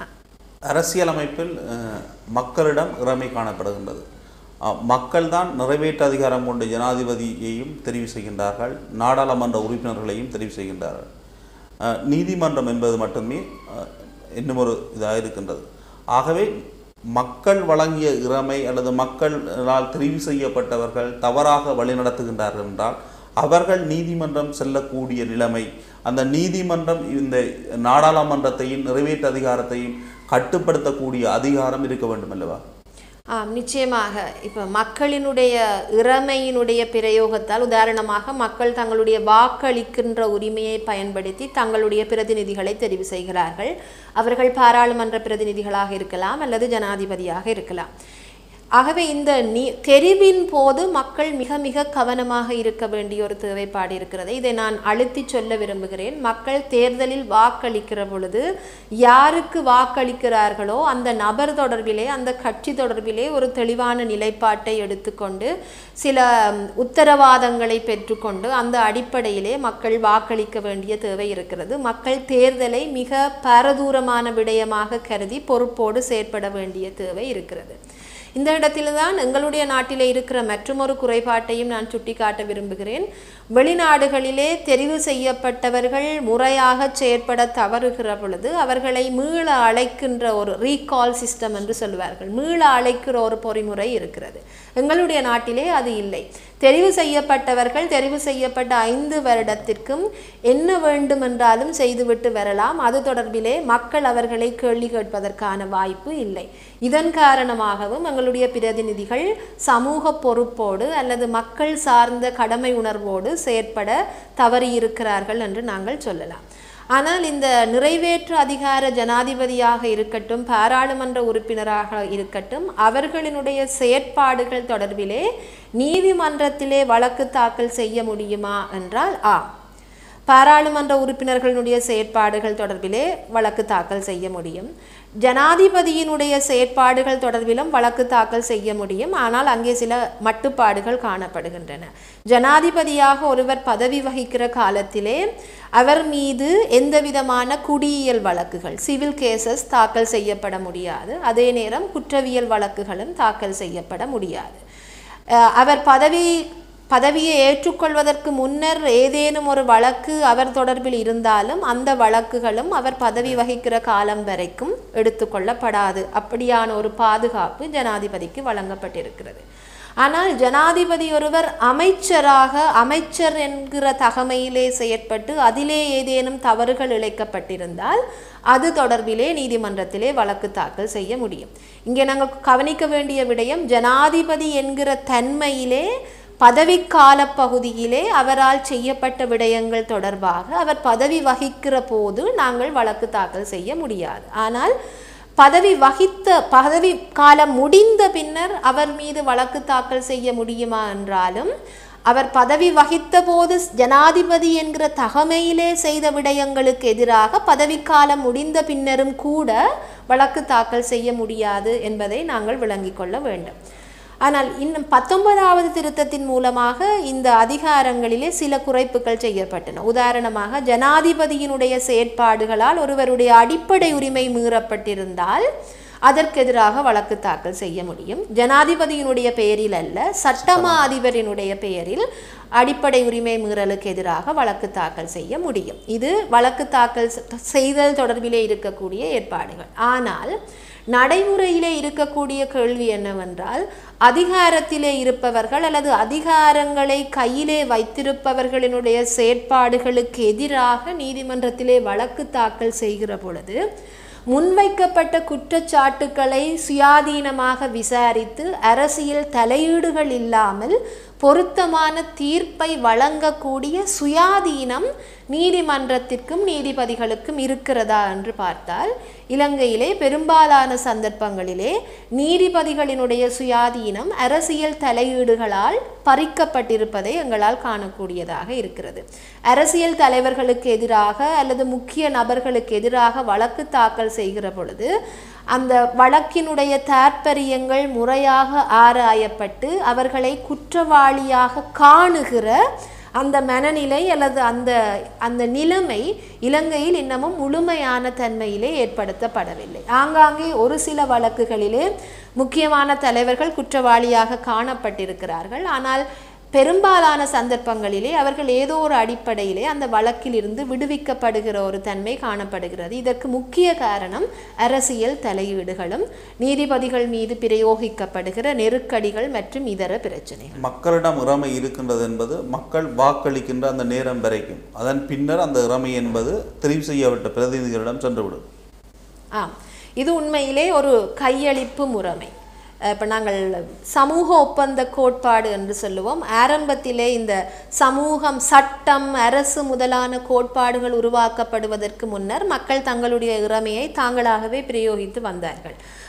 அரசியல் அமைப்பில் மக்களிடம் இறைமை காணப்படுகின்றது. மக்கள் தான் நிறைவேற்று அதிகாரம் கொண்ட ஜனாதிபதியையும் தெரிவு செய்கின்றார்கள், நாடாளுமன்ற உறுப்பினர்களையும் தெரிவு செய்கின்றார்கள். நீதிமன்றம் என்பது மட்டுமே இன்னும் ஒரு இதாக இருக்கின்றது. ஆகவே மக்கள் வழங்கிய இறைமை அல்லது மக்களால் தெரிவு செய்யப்பட்டவர்கள் தவறாக வழிநடத்துகின்றார்கள் என்றால் அவர்கள் நீதிமன்றம் செல்லக்கூடிய நிலைமை, அந்த நீதிமன்றம் இந்த நாடாளுமன்றத்தையும் நிறைவேற்று அதிகாரத்தையும் கட்டுப்படுத்தக்கூடிய அதிகாரம் இருக்க வேண்டும் அல்லவா? ஆம், நிச்சயமாக. இப்போ மக்களினுடைய இறைமையினுடைய பிரயோகத்தால், உதாரணமாக மக்கள் தங்களுடைய வாக்களிக்கின்ற உரிமையை பயன்படுத்தி தங்களுடைய பிரதிநிதிகளை தெரிவு செய்கிறார்கள். அவர்கள் பாராளுமன்ற பிரதிநிதிகளாக இருக்கலாம் அல்லது ஜனாதிபதியாக இருக்கலாம். ஆகவே இந்த நீ தெரிவின் போது மக்கள் மிக மிக கவனமாக இருக்க வேண்டிய ஒரு தேவைப்பாடு இருக்கிறது. இதை நான் அழுத்தி சொல்ல விரும்புகிறேன். மக்கள் தேர்தலில் வாக்களிக்கிற பொழுது யாருக்கு வாக்களிக்கிறார்களோ அந்த நபர் தொடர்பிலே, அந்த கட்சி தொடர்பிலே ஒரு தெளிவான நிலைப்பாட்டை எடுத்துக்கொண்டு சில உத்தரவாதங்களை பெற்றுக்கொண்டு அந்த அடிப்படையிலே மக்கள் வாக்களிக்க வேண்டிய தேவை இருக்கிறது. மக்கள் தேர்தலை மிக பாரதூரமான விடயமாக கருதி பொறுப்போடு செயற்பட வேண்டிய தேவை இருக்கிறது. இந்த இடத்தில்தான் எங்களுடைய நாட்டிலே இருக்கிற மற்றொரு குறைபாட்டையும் நான் சுட்டிக்காட்ட விரும்புகிறேன். வெளிநாடுகளிலே தெரிவு செய்யப்பட்டவர்கள் முறையாக செயற்பட தவறுகிற பொழுது அவர்களை மீள அழைக்கின்ற ஒரு ரீகால் சிஸ்டம் என்று சொல்வார்கள். மீள அழைக்கிற ஒரு பொறிமுறை இருக்கிறது. எங்களுடைய நாட்டிலே அது இல்லை. தெரிவு செய்யப்பட்டவர்கள் தெரிவு செய்யப்பட்ட ஐந்து வருடத்திற்கும் என்ன வேண்டும் என்றாலும் செய்துவிட்டு வரலாம். அது தொடர்பிலே மக்கள் அவர்களை கேள்வி கேட்பதற்கான வாய்ப்பு இல்லை. இதன் காரணமாகவும் எங்களுடைய பிரதிநிதிகள் சமூக பொறுப்போடு அல்லது மக்கள் சார்ந்த கடமை உணர்வோடு செயற்பட தவறியிருக்கிறார்கள் என்று நாங்கள் சொல்லலாம். ஆனால் இந்த நிறைவேற்று அதிகார ஜனாதிபதியாக இருக்கட்டும், பாராளுமன்ற உறுப்பினராக இருக்கட்டும், அவர்களினுடைய செயற்பாடுகள் தொடர்பிலே நீதிமன்றத்திலே வழக்கு தாக்கல் செய்ய முடியுமா என்றால் ஆ பாராளுமன்ற உறுப்பினர்களுடைய செயற்பாடுகள் தொடர்பிலே வழக்கு தாக்கல் செய்ய முடியும். ஜனாதிபதியினுடைய செயற்பாடுகள் தொடர்பிலும் வழக்கு தாக்கல் செய்ய முடியும். ஆனால் அங்கே சில மட்டுப்பாடுகள் காணப்படுகின்றன. ஜனாதிபதியாக ஒருவர் பதவி வகிக்கிற காலத்திலே அவர் மீது எந்த விதமான குடியியல் வழக்குகள், சிவில் கேசஸ் தாக்கல் செய்யப்பட முடியாது. அதே நேரம் குற்றவியல் வழக்குகளும் தாக்கல் செய்யப்பட முடியாது. அவர் பதவி பதவியை ஏற்றுக்கொள்வதற்கு முன்னர் ஏதேனும் ஒரு வழக்கு அவர் தொடர்பில் இருந்தாலும் அந்த வழக்குகளும் அவர் பதவி வகிக்கிற காலம் வரைக்கும் எடுத்துக்கொள்ளப்படாது. அப்படியான ஒரு பாதுகாப்பு ஜனாதிபதிக்கு வழங்கப்பட்டிருக்கிறது. ஆனால் ஜனாதிபதி ஒருவர் அமைச்சராக அமைச்சர் என்கிற தகமையிலே செயற்பட்டு அதிலே ஏதேனும் தவறுகள் இழைக்கப்பட்டிருந்தால் அது தொடர்பிலே நீதிமன்றத்திலே வழக்கு தாக்கல் செய்ய முடியும். இங்கே நாங்கள் கவனிக்க வேண்டிய விடயம், ஜனாதிபதி என்கிற தன்மையிலே பதவிக்கால பகுதியிலே அவரால் செய்யப்பட்ட விடயங்கள் தொடர்பாக அவர் பதவி வகிக்கிற போது நாங்கள் வழக்கு தாக்கல் செய்ய முடியாது. ஆனால் பதவி வகித்த பதவி காலம் முடிந்த பின்னர் அவர் மீது வழக்கு தாக்கல் செய்ய முடியுமா என்றாலும் அவர் பதவி வகித்த போது ஜனாதிபதி என்கிற தகமையிலே செய்த விடயங்களுக்கு எதிராக பதவிக்காலம் முடிந்த பின்னரும் கூட வழக்கு தாக்கல் செய்ய முடியாது என்பதை நாங்கள் விளங்கிக் கொள்ள வேண்டும். ஆனால் இன்னும் பத்தொன்பதாவது திருத்தத்தின் மூலமாக இந்த அதிகாரங்களிலே சில குறைப்புகள் செய்யப்பட்டன. உதாரணமாக, ஜனாதிபதியினுடைய செயற்பாடுகளால் ஒருவருடைய அடிப்படை உரிமை மீறப்பட்டிருந்தால் அதற்கு எதிராக வழக்கு தாக்கல் செய்ய முடியும். ஜனாதிபதியினுடைய பெயரில் அல்ல, சட்டமா அதிபரினுடைய பெயரில் அடிப்படை உரிமை மீறலுக்கு எதிராக வழக்கு தாக்கல் செய்ய முடியும். இது வழக்கு தாக்கல் செய்தல் தொடர்பிலே இருக்கக்கூடிய ஏற்பாடுகள். ஆனால் நடைமுறையிலே இருக்கக்கூடிய கேள்வி என்னவென்றால், அதிகாரத்திலே இருப்பவர்கள் அல்லது அதிகாரங்களை கையிலே வைத்திருப்பவர்களினுடைய செயற்பாடுகளுக்கு எதிராக நீதிமன்றத்திலே வழக்கு தாக்கல் செய்கிற பொழுது முன்வைக்கப்பட்ட குற்றச்சாட்டுக்களை சுயாதீனமாக விசாரித்து அரசியல் தலையீடுகள் இல்லாமல் பொருத்தமான தீர்ப்பை வழங்கக்கூடிய சுயாதீனம் நீதிமன்றத்திற்கும் நீதிபதிகளுக்கும் இருக்கிறதா என்று பார்த்தால், இலங்கையிலே பெரும்பாலான சந்தர்ப்பங்களிலே நீதிபதிகளினுடைய சுயாதீனம் அரசியல் தலையீடுகளால் பறிக்கப்பட்டிருப்பதை எங்களால் காணக்கூடியதாக இருக்கிறது. அரசியல் தலைவர்களுக்கு எதிராக அல்லது முக்கிய நபர்களுக்கு எதிராக வழக்கு தாக்கல் செய்கிற பொழுது அந்த வழக்கினுடைய தாற்பயங்கள் முறையாக ஆராயப்பட்டு அவர்களை குற்றவாளியாக காணுகிற அந்த மனநிலை அல்லது அந்த அந்த நிலைமை இலங்கையில் இன்னமும் முழுமையான தன்மையிலே ஏற்படுத்தப்படவில்லை. ஆங்காங்கே ஒரு சில வழக்குகளிலே முக்கியமான தலைவர்கள் குற்றவாளியாக காணப்பட்டிருக்கிறார்கள். ஆனால் பெரும்பாலான சந்தர்ப்பங்களிலே அவர்கள் ஏதோ ஒரு அடிப்படையிலே அந்த வழக்கில் இருந்து விடுவிக்கப்படுகிற ஒரு தன்மை காணப்படுகிறது. இதற்கு முக்கிய காரணம் அரசியல் தலையீடுகளும் நீதிபதிகள் மீது பிரயோகிக்கப்படுகிற நெருக்கடிகள் மற்றும் இதர பிரச்சனைகள். மக்களிடம் இறமை இருக்கின்றது என்பது மக்கள் வாக்களிக்கின்ற அந்த நேரம் வரைக்கும், அதன் பின்னர் அந்த இறமை என்பது தெரிவு செய்யப்பட்ட பிரதிநிதிகளிடம் சென்றுவிடும். ஆம், இது உண்மையிலே ஒரு கையளிப்பு முறைமை. இப்போ நாங்கள் சமூக ஒப்பந்த கோட்பாடு என்று சொல்லுவோம். ஆரம்பத்திலே இந்த சமூகம், சட்டம், அரசு முதலான கோட்பாடுகள் உருவாக்கப்படுவதற்கு முன்னர் மக்கள் தங்களுடைய இறமையை தாங்களாகவே பிரயோகித்து வந்தார்கள்.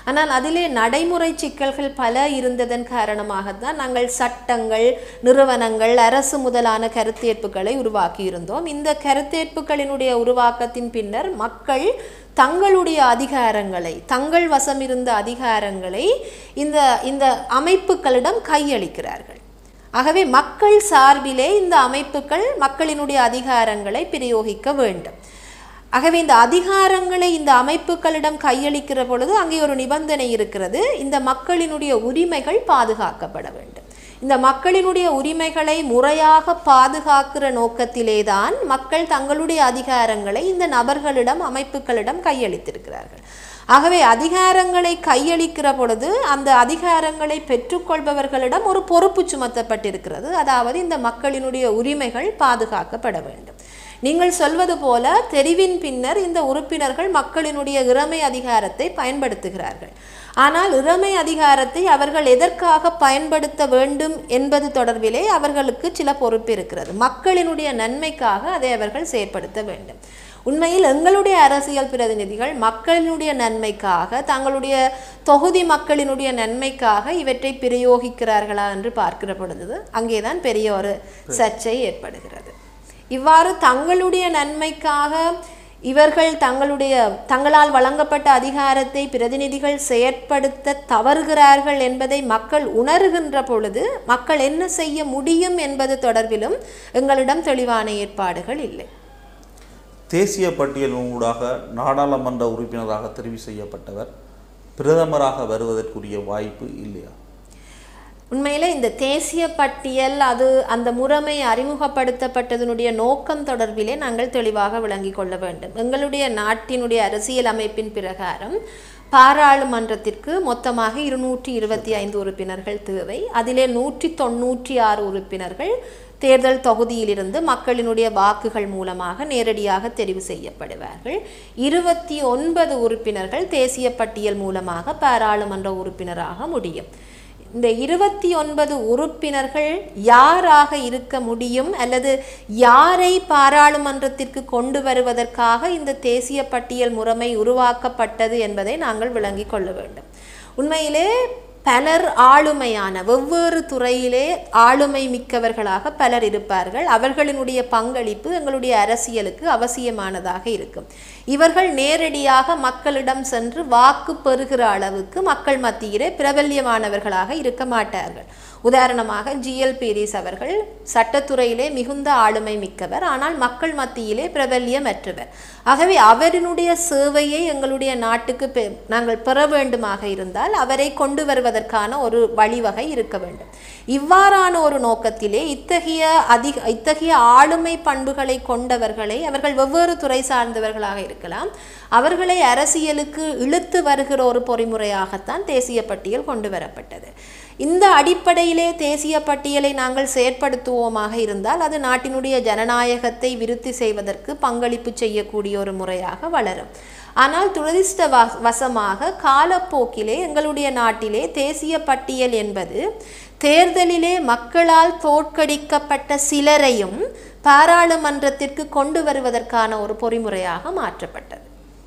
ஆனால் அதிலே நடைமுறை சிக்கல்கள் பல இருந்ததன் காரணமாகத்தான் நாங்கள் சட்டங்கள், நிறுவனங்கள், அரசு முதலான கருத்தேற்புகளை உருவாக்கி இருந்தோம். இந்த கருத்தேற்புகளினுடைய உருவாக்கத்தின் பின்னர் மக்கள் தங்களுடைய அதிகாரங்களை, தங்கள் வசம் இருந்த அதிகாரங்களை இந்த இந்த அமைப்புகளிடம் கையளிக்கிறார்கள். ஆகவே மக்கள் சார்பிலே இந்த அமைப்புகள் மக்களினுடைய அதிகாரங்களை பிரயோகிக்க வேண்டும். ஆகவே இந்த அதிகாரங்களை இந்த அமைப்புகளிடம் கையளிக்கிற பொழுது அங்கே ஒரு நிபந்தனை இருக்கிறது. இந்த மக்களினுடைய உரிமைகள் பாதுகாக்கப்பட வேண்டும். இந்த மக்களினுடைய உரிமைகளை முறையாக பாதுகாக்கிற நோக்கத்திலே தான் மக்கள் தங்களுடைய அதிகாரங்களை இந்த நபர்களிடம், அமைப்புகளிடம் கையளித்திருக்கிறார்கள். ஆகவே அதிகாரங்களை கையளிக்கிற பொழுது அந்த அதிகாரங்களை பெற்றுக்கொள்பவர்களிடம் ஒரு பொறுப்பு சுமத்தப்பட்டிருக்கிறது. அதாவது இந்த மக்களினுடைய உரிமைகள் பாதுகாக்கப்பட வேண்டும். நீங்கள் சொல்வது போல தெரிவின் பின்னர் இந்த உறுப்பினர்கள் மக்களினுடைய இறைமை அதிகாரத்தை பயன்படுத்துகிறார்கள். ஆனால் இறைமை அதிகாரத்தை அவர்கள் எதற்காக பயன்படுத்த வேண்டும் என்பது தொடர்பிலே அவர்களுக்கு சில பொறுப்பு இருக்கிறது. மக்களினுடைய நன்மைக்காக அதை அவர்கள் செயற்படுத்த வேண்டும். உண்மையில் எங்களுடைய அரசியல் பிரதிநிதிகள் மக்களினுடைய நன்மைக்காக, தங்களுடைய தொகுதி மக்களினுடைய நன்மைக்காக இவற்றை பிரயோகிக்கிறார்களா என்று பார்க்கிற பொழுது அங்கேதான் பெரிய ஒரு சர்ச்சை ஏற்படுகிறது. இவ்வாறு தங்களுடைய நன்மைக்காக இவர்கள் தங்களுடைய தங்களால் வழங்கப்பட்ட அதிகாரத்தை பிரதிநிதிகள் செயற்படுத்த தவறுகிறார்கள் என்பதை மக்கள் உணர்கின்ற பொழுது மக்கள் என்ன செய்ய முடியும் என்பது தொடர்பிலும் எங்களிடம் தெளிவான ஏற்பாடுகள் இல்லை. தேசிய பட்டியல் ஊடாக நாடாளுமன்ற உறுப்பினராக தெரிவு செய்யப்பட்டவர் பிரதமராக வருவதற்குரிய வாய்ப்பு இல்லையா? உண்மையில் இந்த தேசிய பட்டியல் அது அந்த முறைமை அறிமுகப்படுத்தப்பட்டதனுடைய நோக்கம் தொடர்பிலே நாங்கள் தெளிவாக விளங்கி கொள்ள வேண்டும். எங்களுடைய நாட்டினுடைய அரசியல் அமைப்பின் பிரகாரம் பாராளுமன்றத்திற்கு மொத்தமாக இருநூற்றி இருபத்தி ஐந்து உறுப்பினர்கள் தேவை. அதிலே நூற்றி தொண்ணூற்றி ஆறு உறுப்பினர்கள் தேர்தல் தொகுதியிலிருந்து மக்களினுடைய வாக்குகள் மூலமாக நேரடியாக தெரிவு செய்யப்படுவார்கள். இருபத்தி ஒன்பது உறுப்பினர்கள் தேசிய பட்டியல் மூலமாக பாராளுமன்ற உறுப்பினராக முடியும். இந்த இருபத்தி ஒன்பது உறுப்பினர்கள் யாராக இருக்க முடியும் அல்லது யாரை பாராளுமன்றத்திற்கு கொண்டு வருவதற்காக இந்த தேசிய பட்டியல் முறைமை உருவாக்கப்பட்டது என்பதை நாங்கள் விளங்கி கொள்ள வேண்டும். உண்மையிலே பலர் ஆளுமையான வெவ்வேறு துறையிலே ஆளுமை மிக்கவர்களாக பலர் இருப்பார்கள். அவர்களினுடைய பங்களிப்பு எங்களுடைய அரசியலுக்கு அவசியமானதாக இருக்கும். இவர்கள் நேரடியாக மக்களிடம் சென்று வாக்கு பெறுகிற அளவுக்கு மக்கள் மத்தியிலே பிரபல்யமானவர்களாக இருக்க மாட்டார்கள். உதாரணமாக ஜிஎல் பீரிஸ் அவர்கள் சட்டத்துறையிலே மிகுந்த ஆளுமை மிக்கவர், ஆனால் மக்கள் மத்தியிலே பிரபல்யமற்றவர். ஆகவே அவரினுடைய சேவையை எங்களுடைய நாட்டுக்கு நாங்கள் பெற வேண்டுமாக இருந்தால் அவரை கொண்டு வருவதற்கான ஒரு வழிவகை இருக்க வேண்டும். இவ்வாறான ஒரு நோக்கத்திலே இத்தகைய அதிக இத்தகைய ஆளுமை பண்புகளை கொண்டவர்களை, அவர்கள் வெவ்வேறு துறை சார்ந்தவர்களாக இருக்கலாம், அவர்களை அரசியலுக்கு இழுத்து வருகிற ஒரு பொறிமுறையாகத்தான் தேசிய பட்டியல் கொண்டு வரப்பட்டது. இந்த அடிப்படையிலே தேசிய பட்டியலை நாங்கள் செயற்படுத்துவோமாக இருந்தால் அது நாட்டினுடைய ஜனநாயகத்தை விருத்தி செய்வதற்கு பங்களிப்பு செய்யக்கூடிய ஒரு முறையாக வளரும். ஆனால் துரதிர்ஷ்ட வசமாக காலப்போக்கிலே எங்களுடைய நாட்டிலே தேசிய பட்டியல் என்பது தேர்தலிலே மக்களால் தோற்கடிக்கப்பட்ட சிலரையும் பாராளுமன்றத்திற்கு கொண்டு வருவதற்கான ஒரு பொறிமுறையாக மாற்றப்பட்டது.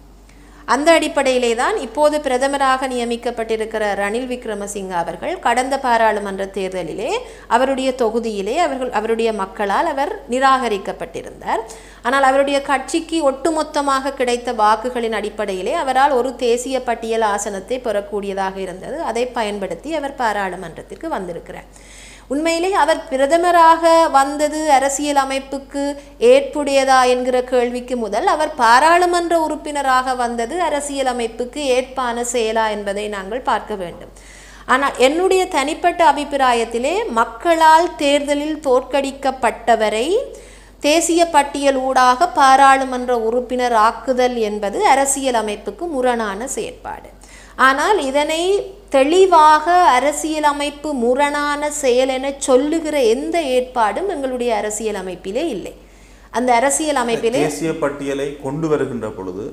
அந்த அடிப்படையிலே தான் இப்போது பிரதமராக நியமிக்கப்பட்டிருக்கிற ரணில் விக்ரமசிங்க அவர்கள் கடந்த பாராளுமன்ற தேர்தலிலே அவருடைய தொகுதியிலே அவர்கள் அவருடைய மக்களால் அவர் நிராகரிக்கப்பட்டிருந்தார். ஆனால் அவருடைய கட்சிக்கு ஒட்டுமொத்தமாக கிடைத்த வாக்குகளின் அடிப்படையிலே அவரால் ஒரு தேசிய பட்டியல் ஆசனத்தை பெறக்கூடியதாக இருந்தது. அதை பயன்படுத்தி அவர் பாராளுமன்றத்திற்கு வந்திருக்கிறார். உண்மையிலே அவர் பிரதமராக வந்தது அரசியல் அமைப்புக்கு ஏற்புடையதா என்கிற கேள்விக்கு முதல் அவர் பாராளுமன்ற உறுப்பினராக வந்தது அரசியல் அமைப்புக்கு ஏற்பான செயலா என்பதை நாங்கள் பார்க்க வேண்டும். ஆனால் என்னுடைய தனிப்பட்ட அபிப்பிராயத்திலே மக்களால் தேர்தலில் தோற்கடிக்கப்பட்டவரை தேசிய பட்டியல் ஊடாக பாராளுமன்ற உறுப்பினர் ஆக்குதல் என்பது அரசியல் அமைப்புக்கு முரணான செயற்பாடு. ஆனால் இதனை தெளிவாக அரசியலமைப்பு முரணான செயல் என சொல்லுகிற எந்த ஏற்பாடும் எங்களுடைய அரசியல் அமைப்பிலே இல்லை. அந்த அரசியல் அமைப்பிலே தேசிய பட்டியலை கொண்டு வருகின்ற பொழுது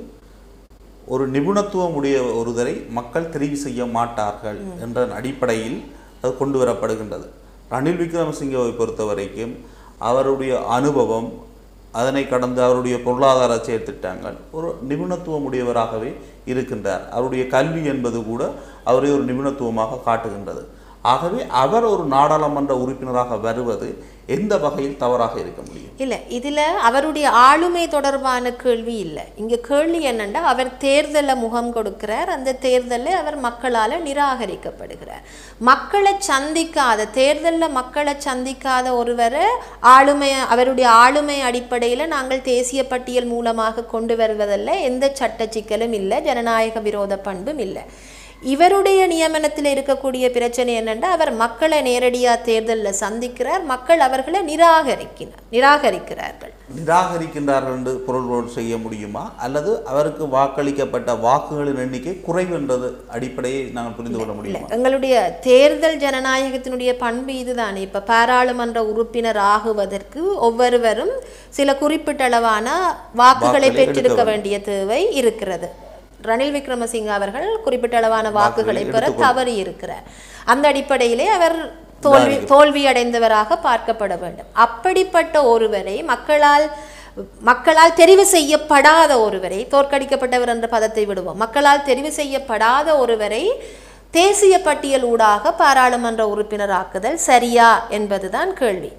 ஒரு நிபுணத்துவம் உடைய ஒருவரை மக்கள் தெரிவு செய்ய மாட்டார்கள் என்ற அடிப்படையில் அது கொண்டு வரப்படுகின்றது. ரணில் விக்ரமசிங்கவை பொறுத்த வரைக்கும் அவருடைய அனுபவம், அதனை கடந்து அவருடைய பொருளாதார செயற்திட்டங்கள் ஒரு நிபுணத்துவம் உடையவராகவே இருக்கின்றார். அவருடைய கல்வி என்பது கூட அவரை ஒரு நிபுணத்துவமாக காட்டுகின்றது. ஆகவே அவர் ஒரு நாடாளுமன்ற உறுப்பினராக வருவது எந்த வகையில் தவறாக இருக்க முடியும்? இல்லை, இதில் அவருடைய ஆளுமை தொடர்பான கேள்வி இல்லை. இங்கே கேள்வி என்னென்னா, அவர் தேர்தலில் முகம் கொடுக்கிறார், அந்த தேர்தலில் அவர் மக்களால் நிராகரிக்கப்படுகிறார். மக்களை சந்திக்காத தேர்தலில் மக்களை சந்திக்காத ஒருவரை ஆளுமை அவருடைய ஆளுமை அடிப்படையில் நாங்கள் தேசிய பட்டியல் மூலமாக கொண்டு வருவதில்லை, எந்த சட்ட சிக்கலும் இல்லை, ஜனநாயக விரோத பண்பும் இல்லை. இவருடைய நியமனத்தில் இருக்கக்கூடிய பிரச்சனை என்னென்னா, அவர் மக்களை நேரடியாக தேர்தலில் சந்திக்கிறார், மக்கள் அவர்களை நிராகரிக்கிறார் நிராகரிக்கிறார்கள் நிராகரிக்கின்றார்கள் என்று பொருள்வோடு செய்ய முடியுமா, அல்லது அவருக்கு வாக்களிக்கப்பட்ட வாக்குகளின் எண்ணிக்கை குறைவு என்றது அடிப்படையை நாங்கள் புரிந்து கொள்ள முடியுமா? எங்களுடைய தேர்தல் ஜனநாயகத்தினுடைய பண்பு இதுதானே. இப்போ பாராளுமன்ற உறுப்பினர் ஆகுவதற்கு ஒவ்வொருவரும் சில குறிப்பிட்டளவான வாக்குகளை பெற்றிருக்க வேண்டிய தேவை இருக்கிறது. ரணில் விக்ரமசிங்க அவர்கள் குறிப்பிட்ட அளவான வாக்குகளை பெற தவறி இருக்கிறார். அந்த அடிப்படையிலே அவர் தோல்வி தோல்வி அடைந்தவராக பார்க்கப்பட வேண்டும். அப்படிப்பட்ட ஒருவரை மக்களால் மக்களால் தெரிவு செய்யப்படாத ஒருவரை, தோற்கடிக்கப்பட்டவர் என்ற பதத்தை விடுவோம், மக்களால் தெரிவு செய்யப்படாத ஒருவரை தேசிய பட்டியல் ஊடாக பாராளுமன்ற உறுப்பினர் ஆக்குதல் சரியா என்பதுதான் கேள்வி.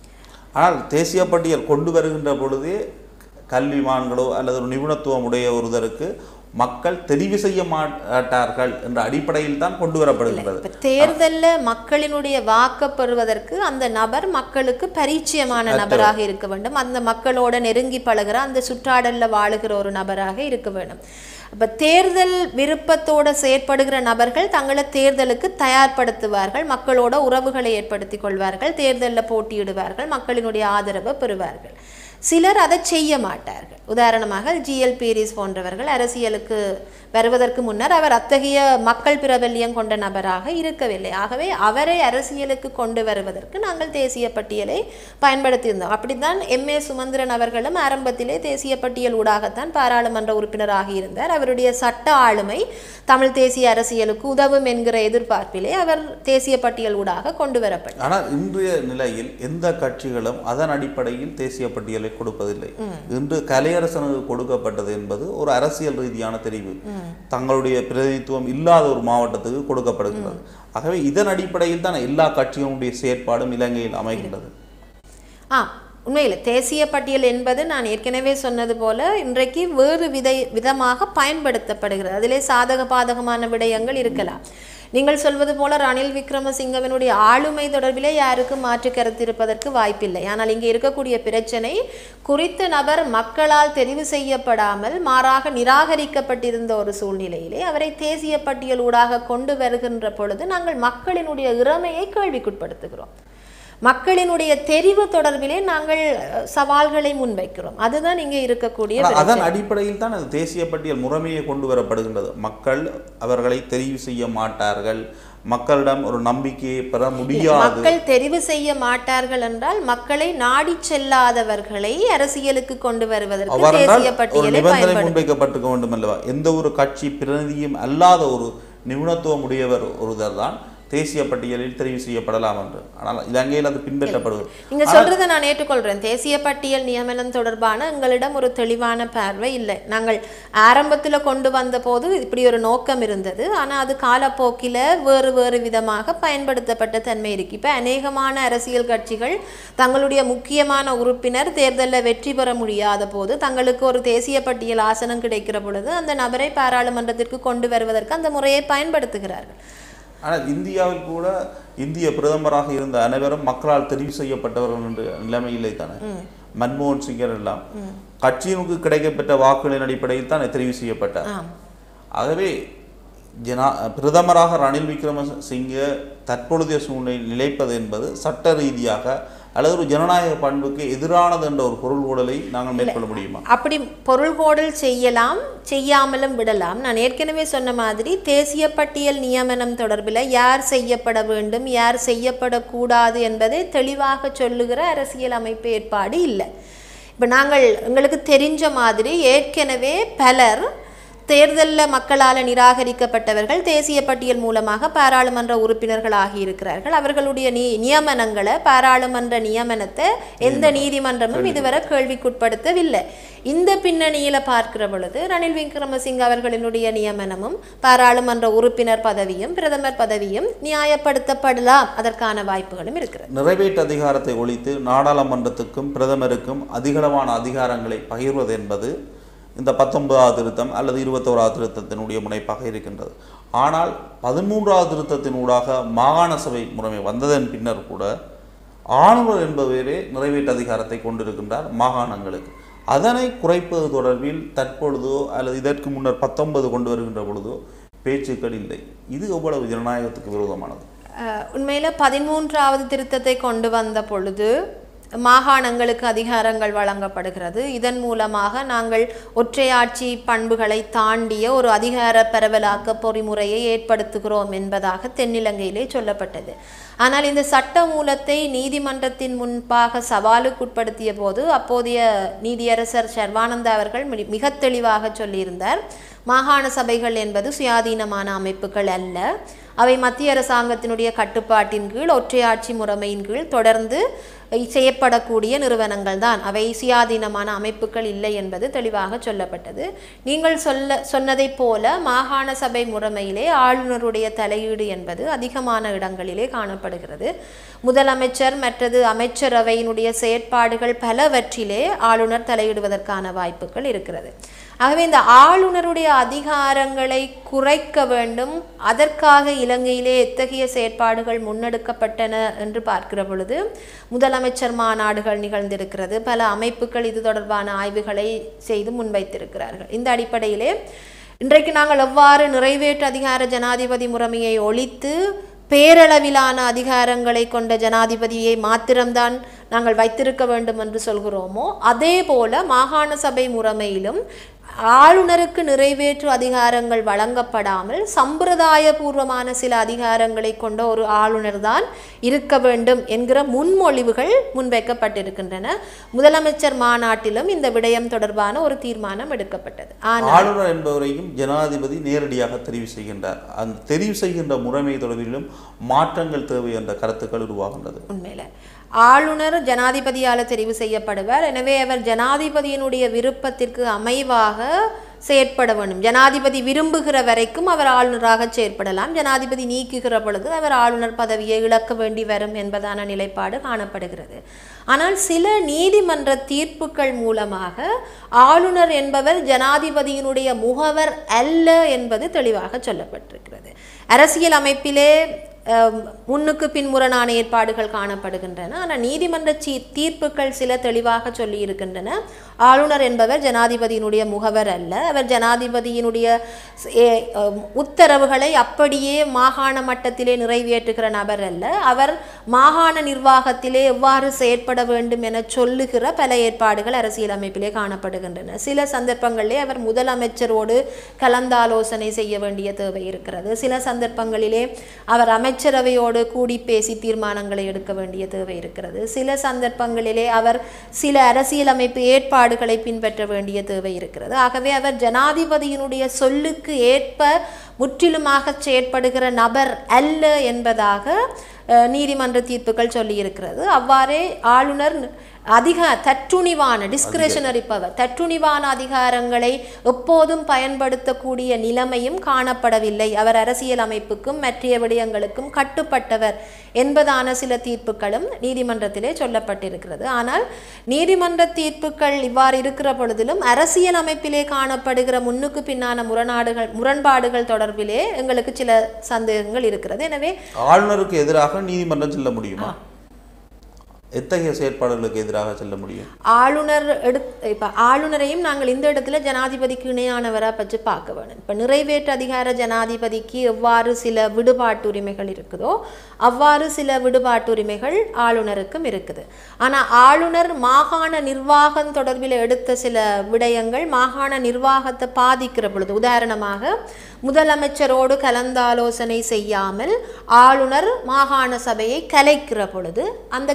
ஆனால் தேசிய பட்டியல் கொண்டு வருகின்ற பொழுதே கல்விமான்களோ அல்லது ஒரு நிபுணத்துவம் உடைய ஒருவருக்கு மக்கள் தெரிவு செய்ய மாட்டார்கள் என்ற அடிப்படையில் தான் கொண்டு வரப்படுகிறது. தேர்தலில் மக்களினுடைய வாக்கு பெறுவதற்கு அந்த நபர் மக்களுக்கு பரிச்சயமான நபராக இருக்க வேண்டும், அந்த மக்களோட நெருங்கி பழகிற அந்த சுற்றாடல்ல வாழுகிற ஒரு நபராக இருக்க வேண்டும். அப்போ தேர்தல் விருப்பத்தோடு செயற்படுகிற நபர்கள் தங்களை தேர்தலுக்கு தயார்படுத்துவார்கள், மக்களோட உறவுகளை ஏற்படுத்தி கொள்வார்கள், தேர்தலில் போட்டியிடுவார்கள், மக்களினுடைய ஆதரவை பெறுவார்கள். சிலர் அதை செய்ய மாட்டார்கள். உதாரணமாக ஜிஎல் பீரிஸ் போன்றவர்கள் அரசியலுக்கு வருவதற்கு முன்னர் அவர் அத்தகைய மக்கள் பிரபல்யம் கொண்ட நபராக இருக்கவில்லை. ஆகவே அவரை அரசியலுக்கு கொண்டு வருவதற்கு நாங்கள் தேசிய பட்டியலை பயன்படுத்தியிருந்தோம். அப்படித்தான் எம் ஏ சுமந்திரன் அவர்களும் ஆரம்பத்திலே தேசிய பட்டியல் ஊடாகத்தான் பாராளுமன்ற உறுப்பினராக இருந்தார். அவருடைய சட்ட ஆளுமை தமிழ் தேசிய அரசியலுக்கு உதவும் என்கிற எதிர்பார்ப்பிலே அவர் தேசிய பட்டியல் ஊடாக கொண்டு வரப்பட்டார். ஆனால் இன்றைய நிலையில் எந்த கட்சிகளும் அதன் அடிப்படையில் தேசிய பட்டியலை கொடுப்பதில்லை. இன்று கலையரசனுக்கு கொடுக்கப்பட்டது என்பது ஒரு அரசியல் ரீதியான தெரிவு, தங்களுடைய பிரதிநிதித்துவம் இல்லாத ஒரு மாவட்டத்துக்கு கொடுக்கப்படுகிறது. ஆகவே இதன் அடிப்படையில் தான் எல்லா கட்சிகளுடைய செயற்பாடும் இலங்கையில் அமைகின்றது. ஆ உண்மையில் தேசிய பட்டியல் என்பது நான் ஏற்கனவே சொன்னது போல இன்றைக்கு வேறு வித விதமாக பயன்படுத்தப்படுகிறது. அதிலே சாதக பாதகமான விடயங்கள் இருக்கலாம். நீங்கள் சொல்வது போல ரணில் விக்ரமசிங்கவினுடைய ஆளுமை தொடர்பிலே யாருக்கும் மாற்று கருத்து இருப்பதற்கு வாய்ப்பில்லை. ஆனால் இங்கே இருக்கக்கூடிய பிரச்சனை, குறித்த நபர் மக்களால் தெரிவு செய்யப்படாமல் மாறாக நிராகரிக்கப்பட்டிருந்த ஒரு சூழ்நிலையிலே அவரை தேசிய பட்டியல் ஊடாக கொண்டு வருகின்ற பொழுது நாங்கள் மக்களினுடைய இறமையை கேள்விக்குட்படுத்துகிறோம். மக்களினுடைய தெரிவு தொடர்பிலே நாங்கள் சவால்களை முன்வைக்கிறோம். அதுதான் இங்கே இருக்கக்கூடிய அதன் அடிப்படையில் தான் அது தேசிய பட்டியல் முறைமையை கொண்டு வரப்படுகின்றது. மக்கள் அவர்களை தெரிவு செய்ய மாட்டார்கள், மக்களிடம் ஒரு நம்பிக்கையை பெற முடியாது. மக்கள் தெரிவு செய்ய மாட்டார்கள் என்றால் மக்களை நாடி செல்லாதவர்களை அரசியலுக்கு கொண்டு வருவதற்கு தேசிய பட்டியலை முன்வைக்கப்பட்டிருக்க வேண்டும் அல்லவா? எந்த ஒரு கட்சி பிரதிநிதியும் அல்லாத ஒரு நிபுணத்துவம் உடையவர் ஒருவர் தான் தேசிய பட்டியலில் தெரிவு செய்யப்படலாம் என்று. ஆனால் இலங்கையில் அது பின்பற்றப்படுவது. நீங்க சொல்றதை நான் ஏற்றுக்கொள்றேன். தேசிய பட்டியல் நியமனம் தொடர்பான எங்களிடம் ஒரு தெளிவான பார்வை இல்லை. நாங்கள் ஆரம்பத்தில் கொண்டு வந்த போது இப்படி ஒரு நோக்கம் இருந்தது. ஆனால் அது காலப்போக்கில் வேறு வேறு விதமாக பயன்படுத்தப்பட்ட தன்மை இருக்கு. இப்போ அநேகமான அரசியல் கட்சிகள் தங்களுடைய முக்கியமான உறுப்பினர் தேர்தலில் வெற்றி பெற முடியாத போது தங்களுக்கு ஒரு தேசிய பட்டியல் ஆசனம் கிடைக்கிற பொழுது அந்த நபரை பாராளுமன்றத்திற்கு கொண்டு வருவதற்கு அந்த முறையை பயன்படுத்துகிறார்கள். ஆனால் இந்தியாவில் கூட இந்திய பிரதமராக இருந்த அனைவரும் மக்களால் தெரிவு செய்யப்பட்டவர்கள் என்ற நிலைமையிலே தானே. மன்மோகன் சிங்கர் எல்லாம் கட்சியினுக்கு கிடைக்கப்பட்ட வாக்குகளின் அடிப்படையில் தான் தெரிவு செய்யப்பட்டார். ஆகவே ஜனா பிரதமராக ரணில் விக்ரமசிங்க தற்பொழுதைய சூழ்நிலையில் நிலைப்பது என்பது சட்ட ரீதியாக அல்லது ஒரு ஜனநாயக பண்புக்கு எதிரானது என்ற ஒரு பொருள்கோடலை நாங்கள் மேற்கொள்ள முடியுமா? அப்படி பொருள்கோடல் செய்யலாம், செய்யாமலும் விடலாம். நான் ஏற்கனவே சொன்ன மாதிரி தேசிய பட்டியல் நியமனம் தொடர்பில் யார் செய்யப்பட வேண்டும், யார் செய்யப்படக்கூடாது என்பதை தெளிவாக சொல்லுகிற அரசியல் அமைப்பு ஏற்பாடு இல்லை. இப்போ நாங்கள் எங்களுக்கு தெரிஞ்ச மாதிரி ஏற்கனவே பலர் தேர்தலில் மக்களால் நிராகரிக்கப்பட்டவர்கள் தேசிய பட்டியல் மூலமாக பாராளுமன்ற உறுப்பினர்கள் ஆகியிருக்கிறார்கள். அவர்களுடைய நீ நியமனங்களை பாராளுமன்ற நியமனத்தை எந்த நீதிமன்றமும் இதுவரை கேள்விக்குட்படுத்தவில்லை. இந்த பின்னணியில் பார்க்கிற பொழுது ரணில் விக்ரமசிங்க அவர்களினுடைய நியமனமும் பாராளுமன்ற உறுப்பினர் பதவியும் பிரதமர் பதவியும் நியாயப்படுத்தப்படலாம், அதற்கான வாய்ப்புகளும் இருக்கிறது. நிறைவேற்று அதிகாரத்தை ஒழித்து நாடாளுமன்றத்துக்கும் பிரதமருக்கும் அதிகளவான அதிகாரங்களை பகிர்வது என்பது இந்த பத்தொன்பதாவது திருத்தம் அல்லது இருபத்தோராவது திருத்தத்தினுடைய முனைப்பாக இருக்கின்றது. ஆனால் பதிமூன்றாவது திருத்தத்தினூடாக மாகாண சபை முறைமை வந்ததன் பின்னர் கூட ஆளுநர் என்பவரே நிறைவேற்று அதிகாரத்தை கொண்டிருக்கின்றார் மாகாணங்களுக்கு. அதனை குறைப்பது தொடர்பில் தற்பொழுதோ அல்லது இதற்கு முன்னர் பத்தொன்பது கொண்டு வருகின்ற பொழுதோ பேச்சுக்கள் இல்லை. இது எவ்வளவு ஜனநாயகத்துக்கு விரோதமானது? உண்மையில் பதிமூன்றாவது திருத்தத்தை கொண்டு வந்த பொழுது மாகாணங்களுக்கு அதிகாரங்கள் வழங்கப்படுகிறது. இதன் மூலமாக நாங்கள் ஒற்றையாட்சி பண்புகளை தாண்டிய ஒரு அதிகார பரவலாக்க பொறிமுறையை ஏற்படுத்துகிறோம் என்பதாக தென்னிலங்கையிலே சொல்லப்பட்டது. ஆனால் இந்த சட்ட மூலத்தை நீதிமன்றத்தின் முன்பாக சவாலுக்குட்படுத்திய போது அப்போதைய நீதியரசர் சர்வானந்தா அவர்கள் மிக தெளிவாக சொல்லியிருந்தார், மாகாண சபைகள் என்பது சுயாதீனமான அமைப்புகள் அல்ல, அவை மத்திய அரசாங்கத்தினுடைய கட்டுப்பாட்டின் கீழ் ஒற்றையாட்சி முறைமையின் கீழ் தொடர்ந்து செய்யப்படக்கூடிய நிறுவனங்கள் தான், அவை சுயாதீனமான அமைப்புகள் இல்லை என்பது தெளிவாக சொல்லப்பட்டது. நீங்கள் சொல்ல சொன்னதை போல மாகாண சபை முறைமையிலே ஆளுநருடைய தலையீடு என்பது அதிகமான இடங்களிலே காணப்படுகிறது. முதலமைச்சர் மற்றது அமைச்சரவையினுடைய செயற்பாடுகள் பலவற்றிலே ஆளுநர் தலையிடுவதற்கான வாய்ப்புகள் இருக்கிறது. ஆகவே இந்த ஆளுநருடைய அதிகாரங்களை குறைக்க வேண்டும், அதற்காக இலங்கையிலே எத்தகைய செயற்பாடுகள் முன்னெடுக்கப்பட்டன என்று பார்க்கிற பொழுது முதலமைச்சர் மாநாடுகள் நிகழ்ந்திருக்கிறது. பல அமைப்புகள் இது தொடர்பான ஆய்வுகளை செய்து முன்வைத்திருக்கிறார்கள். இந்த அடிப்படையிலே இன்றைக்கு நாங்கள் எவ்வாறு நிறைவேற்று அதிகார ஜனாதிபதி முறைமையை ஒழித்து பேரளவிலான அதிகாரங்களை கொண்ட ஜனாதிபதியை மாத்திரம்தான் நாங்கள் வைத்திருக்க வேண்டும் என்று சொல்கிறோமோ, அதே போல மாகாண சபை முறைமையிலும் ஆளுநருக்கு நிறைவேற்று அதிகாரங்கள் வழங்கப்படாமல் சம்பிரதாயபூர்வமான சில அதிகாரங்களை கொண்ட ஒரு ஆளுநர் தான் இருக்க வேண்டும் என்கிற முன்மொழிவுகள் முன்வைக்கப்பட்டிருக்கின்றன. முதலமைச்சர் மாநாட்டிலும் இந்த விடயம் தொடர்பான ஒரு தீர்மானம் எடுக்கப்பட்டது. ஆனால் ஆளுநர் என்பவரையும் ஜனாதிபதி நேரடியாக தெரிவு செய்கின்றார். அந்த தெரிவு செய்கின்ற முறைமை தொடர்பிலும் மாற்றங்கள் தேவை என்ற கருத்துக்கள் உருவாகின்றது. உண்மையில ஆளுநர் ஜனாதிபதியால் தெரிவு செய்யப்படுவார். எனவே அவர் ஜனாதிபதியினுடைய விருப்பத்திற்கு அமைவாக செயற்பட வேண்டும். ஜனாதிபதி விரும்புகிற வரைக்கும் அவர் ஆளுநராக செயற்படலாம். ஜனாதிபதி நீக்குகிற பொழுது அவர் ஆளுநர் பதவியை இழக்க வேண்டி வரும் என்பதான நிலைப்பாடு காணப்படுகிறது. ஆனால் சில நீதிமன்ற தீர்ப்புகள் மூலமாக ஆளுநர் என்பவர் ஜனாதிபதியினுடைய முகவர் அல்ல என்பது தெளிவாக சொல்லப்பட்டிருக்கிறது. அரசியல் அமைப்பிலே முன்னுக்கு பின்முரணான ஏற்பாடுகள் காணப்படுகின்றன. ஆனால் நீதிமன்ற தீர்ப்புகள் சில தெளிவாக சொல்லி இருக்கின்றன, ஆளுநர் என்பவர் ஜனாதிபதியினுடைய முகவர் அல்ல, அவர் ஜனாதிபதியினுடைய உத்தரவுகளை அப்படியே மாகாண மட்டத்திலே நிறைவேற்றுகிற நபர் அல்ல, அவர் மாகாண நிர்வாகத்திலே எவ்வாறு செயற்பட வேண்டும் என சொல்லுகிற பல ஏற்பாடுகள் அரசியல் அமைப்பிலே காணப்படுகின்றன. சில சந்தர்ப்பங்களிலே அவர் முதலமைச்சரோடு கலந்தாலோசனை செய்ய வேண்டிய தேவை இருக்கிறது. சில சந்தர்ப்பங்களிலே அவர் அமைச்சரவையோடு கூடி பேசி தீர்மானங்களை எடுக்க வேண்டிய தேவை இருக்கிறது. சில சந்தர்ப்பங்களிலே அவர் சில அரசியலமைப்பு ஏற்பாடுகளை பின்பற்ற வேண்டிய தேவை இருக்கிறது. ஆகவே அவர் ஜனாதிபதியினுடைய சொல்லுக்கு ஏற்ப முற்றிலுமாக செயற்படுகிற நபர் அல்ல என்பதாக நீதிமன்ற தீர்ப்புகள் சொல்லியிருக்கிறது. அவ்வாறே ஆளுநர் அதிக தற்றுணிவான டிஸ்கிரிஷனரி பவர் தற்றுணிவான அதிகாரங்களை எப்போதும் பயன்படுத்தக்கூடிய நிலைமையும் காணப்படவில்லை. அவர் அரசியல் அமைப்புக்கும் மற்ற விடயங்களுக்கும் கட்டுப்பட்டவர் என்பதான சில தீர்ப்புகளும் நீதிமன்றத்திலே சொல்லப்பட்டிருக்கிறது. ஆனால் நீதிமன்ற தீர்ப்புகள் இவ்வாறு இருக்கிற பொழுதிலும் அரசியல் அமைப்பிலே காணப்படுகிற முன்னுக்கு பின்னான முரணாடுகள் முரண்பாடுகள் தொடர்பிலே எங்களுக்கு சில சந்தேகங்கள் இருக்கிறது. எனவே ஆளுநருக்கு எதிராக நீதிமன்றம் செல்ல முடியுமா? எத்தகைய செயற்பாடுகளுக்கு எதிராக செல்ல முடியும்? ஆளுநர் எடு இப்போ ஆளுநரையும் நாங்கள் இந்த இடத்துல ஜனாதிபதிக்கு இணையானவராக பற்றி பார்க்க வேணும். இப்போ நிறைவேற்று அதிகார ஜனாதிபதிக்கு எவ்வாறு சில விடுபாட்டு உரிமைகள் இருக்குதோ அவ்வாறு சில விடுபாட்டு உரிமைகள் ஆளுநருக்கும் இருக்குது. ஆனால் ஆளுநர் மாகாண நிர்வாகம் தொடர்பில் எடுத்த சில விடயங்கள் மாகாண நிர்வாகத்தை பாதிக்கிற பொழுது, உதாரணமாக முதலமைச்சரோடு கலந்தாலோசனை செய்யாமல் ஆளுநர் மாகாண சபையை கலைக்கிற பொழுது அந்த கலைப்பு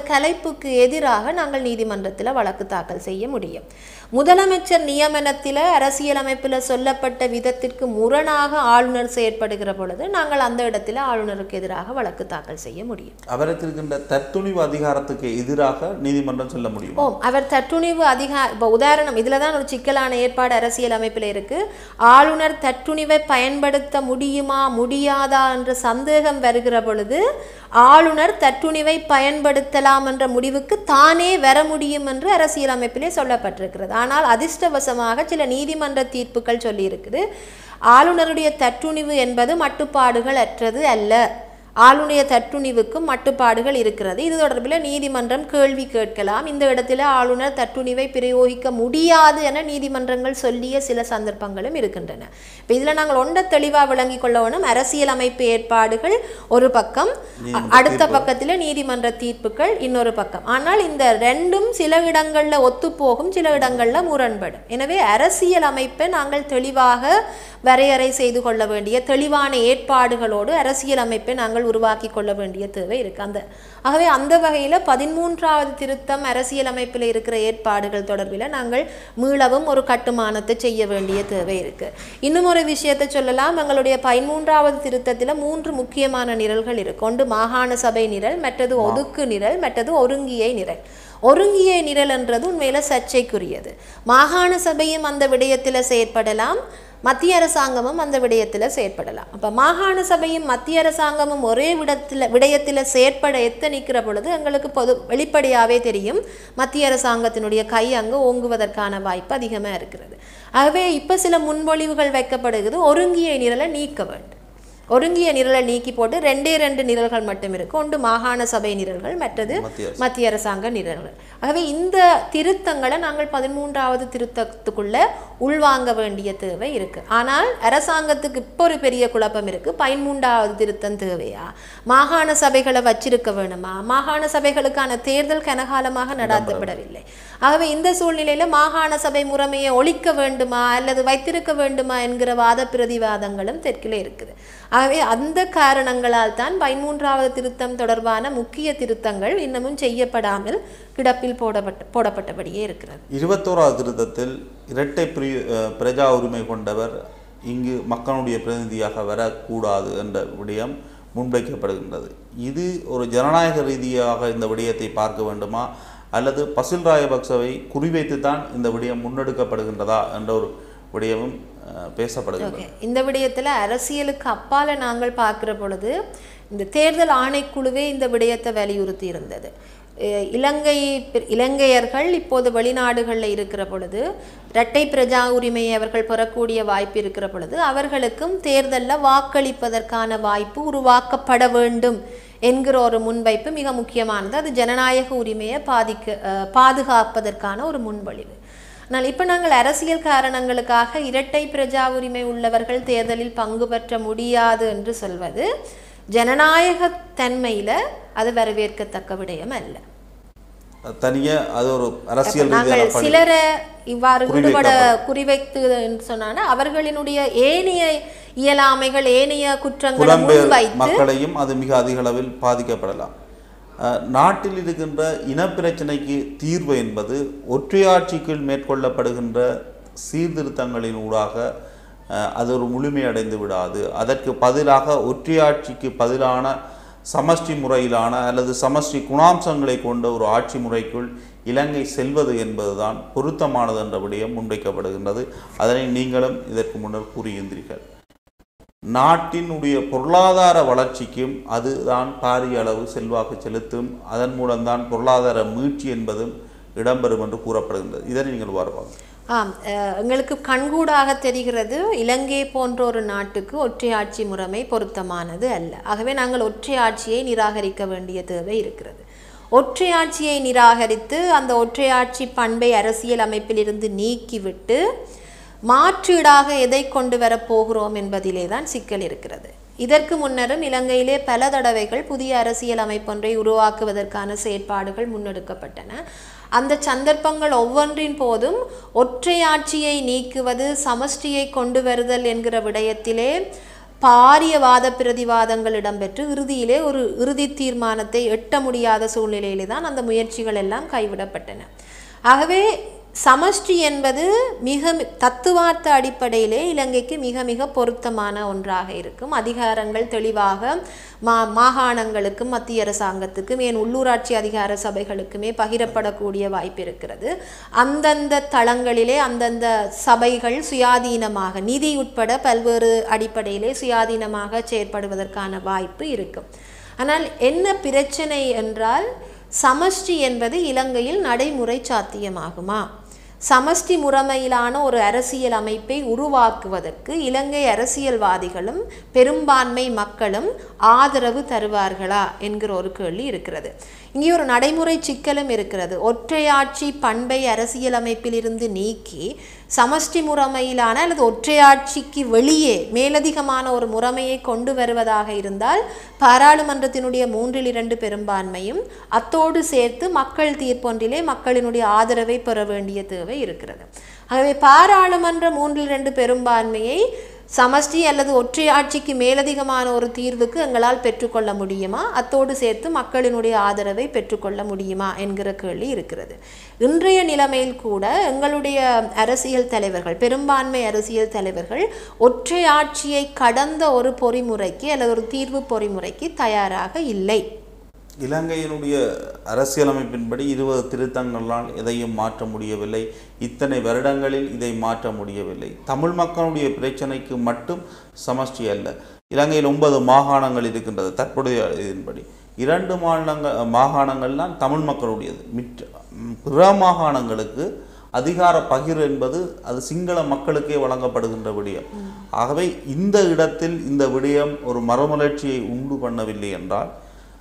அமைப்புக்கு எதிராக நாங்கள் நீதிமன்றத்தில் வழக்கு தாக்கல் செய்ய முடியும். முதலமைச்சர் நியமனத்தில் அரசியலமைப்பில் சொல்லப்பட்ட விதத்திற்கு முரணாக ஆளுநர் செயற்படுகிற பொழுது நாங்கள் அந்த இடத்துல ஆளுநருக்கு எதிராக வழக்கு தாக்கல் செய்ய முடியும். அவருக்கு இருக்கின்ற தற்துணிவு அதிகாரத்துக்கு எதிராக நீதிமன்றம் சொல்ல முடியும். ஓ அவர் தற்றுணிவு அதிகார இப்போ உதாரணம் இதில் தான் ஒரு சிக்கலான ஏற்பாடு அரசியல் அமைப்பில் இருக்கு. ஆளுநர் தற்றுணிவை பயன்படுத்த முடியுமா முடியாதா என்ற சந்தேகம் வருகிற பொழுது ஆளுநர் தற்றுணிவை பயன்படுத்தலாம் என்ற முடிவுக்கு தானே வர முடியும் என்று அரசியல் அமைப்பிலே சொல்லப்பட்டிருக்கிறது. ஆனால் அதிர்ஷ்டவசமாக சில நீதிமன்ற தீர்ப்புகள் சொல்லியிருக்குது ஆளுநருடைய தற்றுணிவு என்பது மட்டுப்பாடுகள் அற்றது அல்ல, ஆளுடைய தற்றுணிவுக்கும் மட்டுப்பாடுகள் இருக்கிறது. இது தொடர்பில் நீதிமன்றம் கேள்வி கேட்கலாம். இந்த இடத்துல ஆளுநர் தற்றுணிவை பிரயோகிக்க முடியாது என நீதிமன்றங்கள் சொல்லிய சில சந்தர்ப்பங்களும் இருக்கின்றன. இப்போ இதில் நாங்கள் ஒன்றை தெளிவாக விளங்கி கொள்ள வேணும். அரசியல் அமைப்பு ஏற்பாடுகள் ஒரு பக்கம், அடுத்த பக்கத்தில் நீதிமன்ற தீர்ப்புகள் இன்னொரு பக்கம். ஆனால் இந்த ரெண்டும் சில இடங்களில் ஒத்துப்போகும், சில இடங்களில் முரண்படும். எனவே அரசியல் அமைப்பை நாங்கள் தெளிவாக வரையறை செய்து கொள்ள வேண்டிய தெளிவான ஏற்பாடுகளோடு அரசியல் அமைப்பை நாங்கள் உருவாக்கி கொள்ள வேண்டிய தேவை இருக்கு. அந்த ஆகவே அந்த வகையில் பதிமூன்றாவது திருத்தம் அரசியல் அமைப்பில் இருக்கிற ஏற்பாடுகள் தொடர்பில் நாங்கள் மீளவும் ஒரு கட்டுமானத்தை செய்ய வேண்டிய தேவை இருக்கு. இன்னும் ஒரு விஷயத்தை சொல்லலாம். எங்களுடைய பதிமூன்றாவது திருத்தத்தில் மூன்று முக்கியமான நிரல்கள் இருக்கு. ஒன்று மாகாண சபை நிரல், மற்றது ஒதுக்கு நிரல், மற்றது ஒருங்கியை நிரல். ஒருங்கிய நிரல் என்றது உண்மையில சர்ச்சைக்குரியது. மாகாண சபையும் அந்த விடயத்தில் செயற்படலாம், மத்திய அரசாங்கமும் அந்த விடயத்தில் செயற்படலாம். அப்போ மாகாண சபையும் மத்திய அரசாங்கமும் ஒரே விடத்தில் விடயத்தில் செயற்பட எத்தனிக்கிற பொழுது எங்களுக்கு பொது வெளிப்படையாகவே தெரியும் மத்திய அரசாங்கத்தினுடைய கை அங்கு ஓங்குவதற்கான வாய்ப்பு அதிகமாக இருக்கிறது. ஆகவே இப்போ சில முன்மொழிவுகள் வைக்கப்படுகிறது, ஒருங்கிய நிரலை நீக்க வேண்டும். ஒருங்கிய நிரலை நீக்கி போட்டு ரெண்டே ரெண்டு நிரல்கள் மட்டும் இருக்கு. ஒன்று மாகாண சபை நிரல்கள், மற்றது மத்திய அரசாங்க நிரல்கள். ஆகவே இந்த திருத்தங்களை நாங்கள் பதிமூன்றாவது திருத்தத்துக்குள்ள உள்வாங்க வேண்டிய தேவை இருக்கு. ஆனால் அரசாங்கத்துக்கு இப்போ ஒரு பெரிய குழப்பம் இருக்கு. பதிமூன்றாவது திருத்தம் தேவையா, மாகாண சபைகளை வச்சிருக்க வேணுமா, மாகாண சபைகளுக்கான தேர்தல் கனகாலமாக நடாத்தப்படவில்லை. ஆகவே இந்த சூழ்நிலையில மாகாண சபை முறைமையை ஒழிக்க வேண்டுமா அல்லது வைத்திருக்க வேண்டுமா என்கிற வாத பிரதிவாதங்களும் தெற்கிலே இருக்குது. ஆகவே அந்த காரணங்களால் தான் பதிமூன்றாவது திருத்தம் தொடர்பான முக்கிய திருத்தங்கள் இன்னமும் செய்யப்படாமல் கிடப்பில் போடப்பட்ட போடப்பட்டபடியே இருக்கிறது. இருபத்தோராவது திருத்தத்தில் இரட்டை பிரஜா உரிமை கொண்டவர் இங்கு மக்களுடைய பிரதிநிதியாக வரக்கூடாது என்ற விடயம் முன்வைக்கப்படுகின்றது. இது ஒரு ஜனநாயக ரீதியாக இந்த விடயத்தை பார்க்க வேண்டுமா அல்லது பசில் ராயபக்சவை குறிவைத்து தான் இந்த விடயம் முன்னெடுக்கப்படுகின்றதா என்ற ஒரு விடயமும் பேசப்படுகிறது. இந்த விடயத்தில் அரசியலுக்கு அப்பால நாங்கள் பார்க்கிற பொழுது இந்த தேர்தல் ஆணைக்குழுவே இந்த விடயத்தை வலியுறுத்தி இருந்தது. இலங்கை இலங்கையர்கள் இப்போது வெளிநாடுகளில் இருக்கிற பொழுது இரட்டை பிரஜா உரிமையை அவர்கள் பெறக்கூடிய வாய்ப்பு இருக்கிற பொழுது அவர்களுக்கும் தேர்தலில் வாக்களிப்பதற்கான வாய்ப்பு உருவாக்கப்பட வேண்டும் என்கிற ஒரு முன்வைப்பு மிக முக்கியமானது. அது ஜனநாயக உரிமையை பாதிக்க பாதுகாப்பதற்கான ஒரு முன்வழிவு. ஆனால் இப்போ நாங்கள் அரசியல் காரணங்களுக்காக இரட்டை பிரஜா உரிமை உள்ளவர்கள் தேர்தலில் பங்கு பெற்ற முடியாது என்று சொல்வது ஜனநாயக தன்மையில் அது வரவேற்கத்தக்க விடயம் அல்ல. தனியே அது ஒரு அரசியல் நாங்கள் சிலரை இவ்வாறு ஈடுபட குறிவைத்து சொன்னா அவர்களினுடைய ஏனைய இயலாமைகள் ஏனைய குற்றங்களை முன்வைத்து மக்களையும் அது மிக அதிக அளவில் பாதிக்கப்படலாம். நாட்டில் இருக்கின்ற இனப்பிரச்சனைக்கு தீர்வு என்பது ஒற்றையாட்சிக்குள் மேற்கொள்ளப்படுகின்ற சீர்திருத்தங்களின் ஊடாக அது ஒரு முழுமையடைந்து விடாது. அதற்கு பதிலாக ஒற்றையாட்சிக்கு பதிலான சமஷ்டி முறையிலான அல்லது சமஷ்டி குணாம்சங்களை கொண்ட ஒரு ஆட்சி முறைக்குள் இலங்கை செல்வது என்பதுதான் பொருத்தமானது என்ற விடயம் முன்வைக்கப்படுகின்றது. அதனை நீங்களும் இதற்கு முன்னர் கூறியிருந்தீர்கள். நாட்டினுடைய பொருளாதார வளர்ச்சிக்கும் அதுதான் பாரிய அளவு செல்வாக்கு செலுத்தும். அதன் மூலம்தான் பொருளாதார மீட்சி என்பதும் இடம்பெறும் என்று கூறப்படுகின்றது. இதனை நீங்கள் வருவாங்க. ஆம், எங்களுக்கு கண்கூடாக தெரிகிறது இலங்கை போன்ற ஒரு நாட்டுக்கு ஒற்றை ஆட்சி முறைமை பொருத்தமானது அல்ல. ஆகவே நாங்கள் ஒற்றை ஆட்சியை நிராகரிக்க வேண்டிய தேவை இருக்கிறது. ஒற்றை ஆட்சியை நிராகரித்து அந்த ஒற்றையாட்சி பண்பை அரசியல் அமைப்பிலிருந்து நீக்கிவிட்டு மாற்றீடாக எதை கொண்டு வரப்போகிறோம் என்பதிலே தான் சிக்கல் இருக்கிறது. இதற்கு முன்னரும் இலங்கையிலே பல தடவைகள் புதிய அரசியல் அமைப்பொன்றை உருவாக்குவதற்கான செயற்பாடுகள் முன்னெடுக்கப்பட்டன. அந்த சந்தர்ப்பங்கள் ஒவ்வொன்றின் போதும் ஒற்றையாட்சியை நீக்குவது சமஷ்டியை கொண்டு வருதல் என்கிற விடயத்திலே பாரிய வாத பிரதிவாதங்கள் இடம்பெற்று இறுதியிலே ஒரு இறுதி தீர்மானத்தை எட்ட முடியாத சூழ்நிலையிலே தான் அந்த முயற்சிகள் எல்லாம் கைவிடப்பட்டன. ஆகவே சமஷ்டி என்பது மிக தத்துவார்த்த அடிப்படையிலே இலங்கைக்கு மிக மிக பொருத்தமான ஒன்றாக இருக்கும். அதிகாரங்கள் தெளிவாக மா மாகாணங்களுக்கும் மத்திய அரசாங்கத்துக்கும் ஏன் உள்ளூராட்சி அதிகார சபைகளுக்குமே பகிரப்படக்கூடிய வாய்ப்பு இருக்கிறது. அந்தந்த தளங்களிலே அந்தந்த சபைகள் சுயாதீனமாக நிதி உட்பட பல்வேறு அடிப்படையிலே சுயாதீனமாக செயற்படுவதற்கான வாய்ப்பு இருக்கும். ஆனால் என்ன பிரச்சனை என்றால் சமஷ்டி என்பது இலங்கையில் நடைமுறை சாத்தியமாகுமா? சமஷ்டி முறைமையிலான ஒரு அரசியல் அமைப்பை உருவாக்குவதற்கு இலங்கை அரசியல்வாதிகளும் பெரும்பான்மை மக்களும் ஆதரவு தருவார்களா என்கிற ஒரு கேள்வி இருக்கிறது. இங்கே ஒரு நடைமுறை சிக்கலும் இருக்கிறது. ஒற்றையாட்சி பண்பை அரசியல் அமைப்பிலிருந்து நீக்கி சமஷ்டி முறைமையிலான அல்லது ஒற்றையாட்சிக்கு வெளியே மேலதிகமான ஒரு முறைமையை கொண்டு வருவதாக இருந்தால் பாராளுமன்றத்தினுடைய மூன்றில் இரண்டு பெரும்பான்மையும் அத்தோடு சேர்த்து மக்கள் தீர்ப்பொன்றிலே மக்களினுடைய ஆதரவை பெற வேண்டிய தேவை இருக்கிறது. ஆகவே பாராளுமன்ற மூன்றில் இரண்டு பெரும்பான்மையை சமஷ்டி அல்லது ஒற்றையாட்சிக்கு மேலதிகமான ஒரு தீர்வுக்கு எங்களால் பெற்றுக்கொள்ள முடியுமா, அத்தோடு சேர்த்து மக்களினுடைய ஆதரவை பெற்றுக்கொள்ள முடியுமா என்கிற கேள்வி இருக்கிறது. இன்றைய நிலைமையில் கூட எங்களுடைய அரசியல் தலைவர்கள் பெரும்பான்மை அரசியல் தலைவர்கள் ஒற்றையாட்சியை கடந்த ஒரு பொறிமுறைக்கு அல்லது ஒரு தீர்வு பொறிமுறைக்கு தயாராக இல்லை. இலங்கையினுடைய அரசியலமைப்பின்படி இருபது திருத்தங்களால் எதையும் மாற்ற முடியவில்லை. இத்தனை வருடங்களில் இதை மாற்ற முடியவில்லை. தமிழ் மக்களுடைய பிரச்சனைக்கு மட்டும் சமஷ்டி அல்ல. இலங்கையில் ஒன்பது மாகாணங்கள் இருக்கின்றது. தற்போதைய இதன்படி இரண்டு மாநிலங்கள் மாகாணங்கள்லாம் தமிழ் மக்களுடையது. மிற்ற பிற மாகாணங்களுக்கு அதிகார பகிர் என்பது அது சிங்கள மக்களுக்கே வழங்கப்படுகின்ற விடயம். ஆகவே இந்த இடத்தில் இந்த விடயம் ஒரு மறுமலர்ச்சியை உண்டு பண்ணவில்லை என்றால்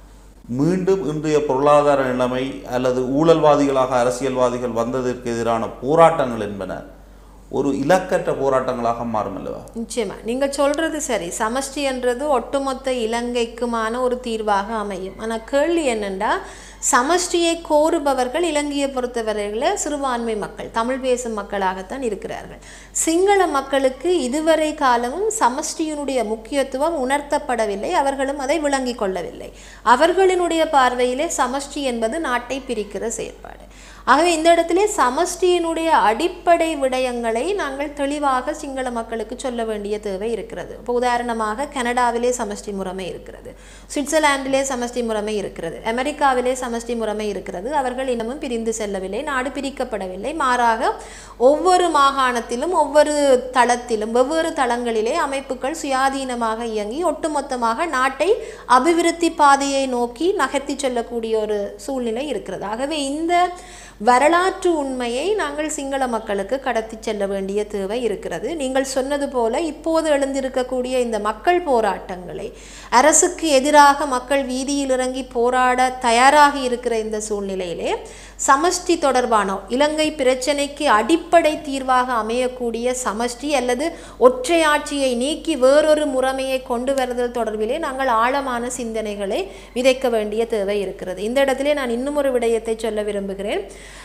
மீண்டும் இன்றைய பொருளாதார நிலைமை அல்லது ஊழல்வாதிகளாக அரசியல்வாதிகள் வந்ததற்கு எதிரான போராட்டங்கள் என்பன ஒரு இலக்கற்ற போராட்டங்களாக மாறும் அல்லவா? நிச்சயமா நீங்கள் சொல்றது சரி. சமஷ்டி என்றது ஒட்டுமொத்த இலங்கைக்குமான ஒரு தீர்வாக அமையும். ஆனால் கேள்வி என்னென்னா சமஷ்டியை கோருபவர்கள் இலங்கையை பொறுத்தவரையில் சிறுபான்மை மக்கள் தமிழ் பேசும் மக்களாகத்தான் இருக்கிறார்கள். சிங்கள மக்களுக்கு இதுவரை காலமும் சமஷ்டியினுடைய முக்கியத்துவம் உணர்த்தப்படவில்லை. அவர்களும் அதை விளங்கி கொள்ளவில்லை. அவர்களினுடைய பார்வையிலே சமஷ்டி என்பது நாட்டை பிரிக்கிற செயற்பாடு. ஆகவே இந்த இடத்திலே சமஷ்டியினுடைய அடிப்படை விடயங்களை நாங்கள் தெளிவாக சிங்கள மக்களுக்கு சொல்ல வேண்டிய தேவை இருக்கிறது. இப்போ உதாரணமாக கனடாவிலே சமஷ்டி முறைமை இருக்கிறது, சுவிட்சர்லாண்டிலே சமஷ்டி முறைமை இருக்கிறது, அமெரிக்காவிலே சமஷ்டி முறைமை இருக்கிறது. அவர்கள் இன்னமும் பிரிந்து செல்லவில்லை, நாடு பிரிக்கப்படவில்லை. மாறாக ஒவ்வொரு மாகாணத்திலும் ஒவ்வொரு தளத்திலும் வெவ்வேறு தளங்களிலே அமைப்புகள் சுயாதீனமாக இயங்கி ஒட்டுமொத்தமாக நாட்டை அபிவிருத்தி பாதையை நோக்கி நகர்த்தி செல்லக்கூடிய ஒரு சூழ்நிலை இருக்கிறது. ஆகவே இந்த வரலாற்று உண்மையை நாங்கள் சிங்கள மக்களுக்கு கடத்தி செல்ல வேண்டிய தேவை இருக்கிறது. நீங்கள் சொன்னது போல இப்போது எழுந்திருக்கக்கூடிய இந்த மக்கள் போராட்டங்களை அரசுக்கு எதிராக மக்கள் வீதியில் இறங்கி போராட தயாராக இருக்கிற இந்த சூழ்நிலையிலே சமஷ்டி தொடர்பான இலங்கை பிரச்சனைக்கு அடிப்படை தீர்வாக அமையக்கூடிய சமஷ்டி அல்லது ஒற்றையாட்சியை நீக்கி வேறொரு முறைமையை கொண்டு வருதல் தொடர்பிலே நாங்கள் ஆழமான சிந்தனைகளை விதைக்க வேண்டிய தேவை இருக்கிறது. இந்த இடத்திலே நான் இன்னும் ஒரு விடயத்தை சொல்ல விரும்புகிறேன்.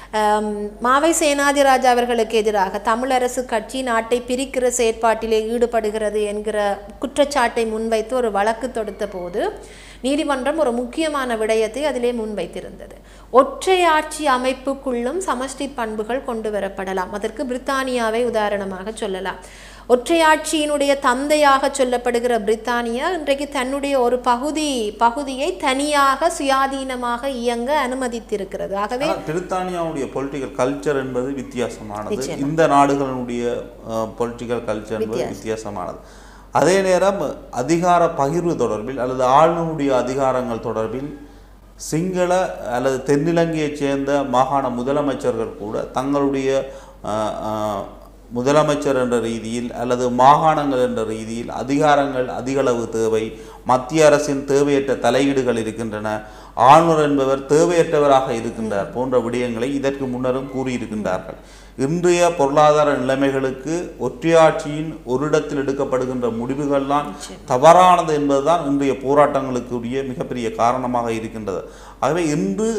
மாவை சேனாதிராஜா அவர்களுக்கு எதிராக தமிழரசு கட்சி நாட்டை பிரிக்கிற செயற்பாட்டிலே ஈடுபடுகிறது என்கிற குற்றச்சாட்டை முன்வைத்து ஒரு வழக்கு தொடுத்த போது நீதிமன்றம் ஒரு முக்கியமான விடயத்தை அதிலே முன்வைத்திருந்தது. ஒற்றையாட்சி அமைப்புக்குள்ளும் சமஷ்டி பண்புகள் கொண்டு வரப்படலாம். அதற்கு பிரித்தானியாவை உதாரணமாக சொல்லலாம். ஒற்றையாட்சியினுடைய தந்தையாக சொல்லப்படுகிற பிரித்தானியா இன்றைக்கு தன்னுடைய ஒரு பகுதி பகுதியை தனியாக சுயாதீனமாக இயங்க அனுமதித்திருக்கிறது. ஆகவே பிரித்தானியாவுடைய பொலிட்டிக்கல் கல்ச்சர் என்பது வித்தியாசமானது. இந்த நாடுகளுடைய பொலிட்டிக்கல் கல்ச்சர் என்பது வித்தியாசமானது. அதே நேரம் அதிகார பகிர்வு தொடர்பில் அல்லது ஆளுநருடைய அதிகாரங்கள் தொடர்பில் சிங்கள அல்லது தென்னிலங்கையைச் சேர்ந்த மாகாண முதலமைச்சர்கள் கூட தங்களுடைய முதலமைச்சர் என்ற ரீதியில் அல்லது மாகாணங்கள் என்ற ரீதியில் அதிகாரங்கள் அதிகளவு தேவை, மத்திய அரசின் தேவையற்ற தலையீடுகள் இருக்கின்றன, ஆளுநர் என்பவர் தேவையற்றவராக இருக்கின்றார் போன்ற விடயங்களை இதற்கு முன்னரும் கூறியிருக்கின்றார்கள். இன்றைய பொருளாதார நிலைமைகளுக்கு ஒற்றையாட்சியின் ஒரு இடத்தில் எடுக்கப்படுகின்ற முடிவுகள்லாம் தவறானது என்பதுதான் இன்றைய போராட்டங்களுக்குரிய மிகப்பெரிய காரணமாக இருக்கின்றது. ஆகவே இன்று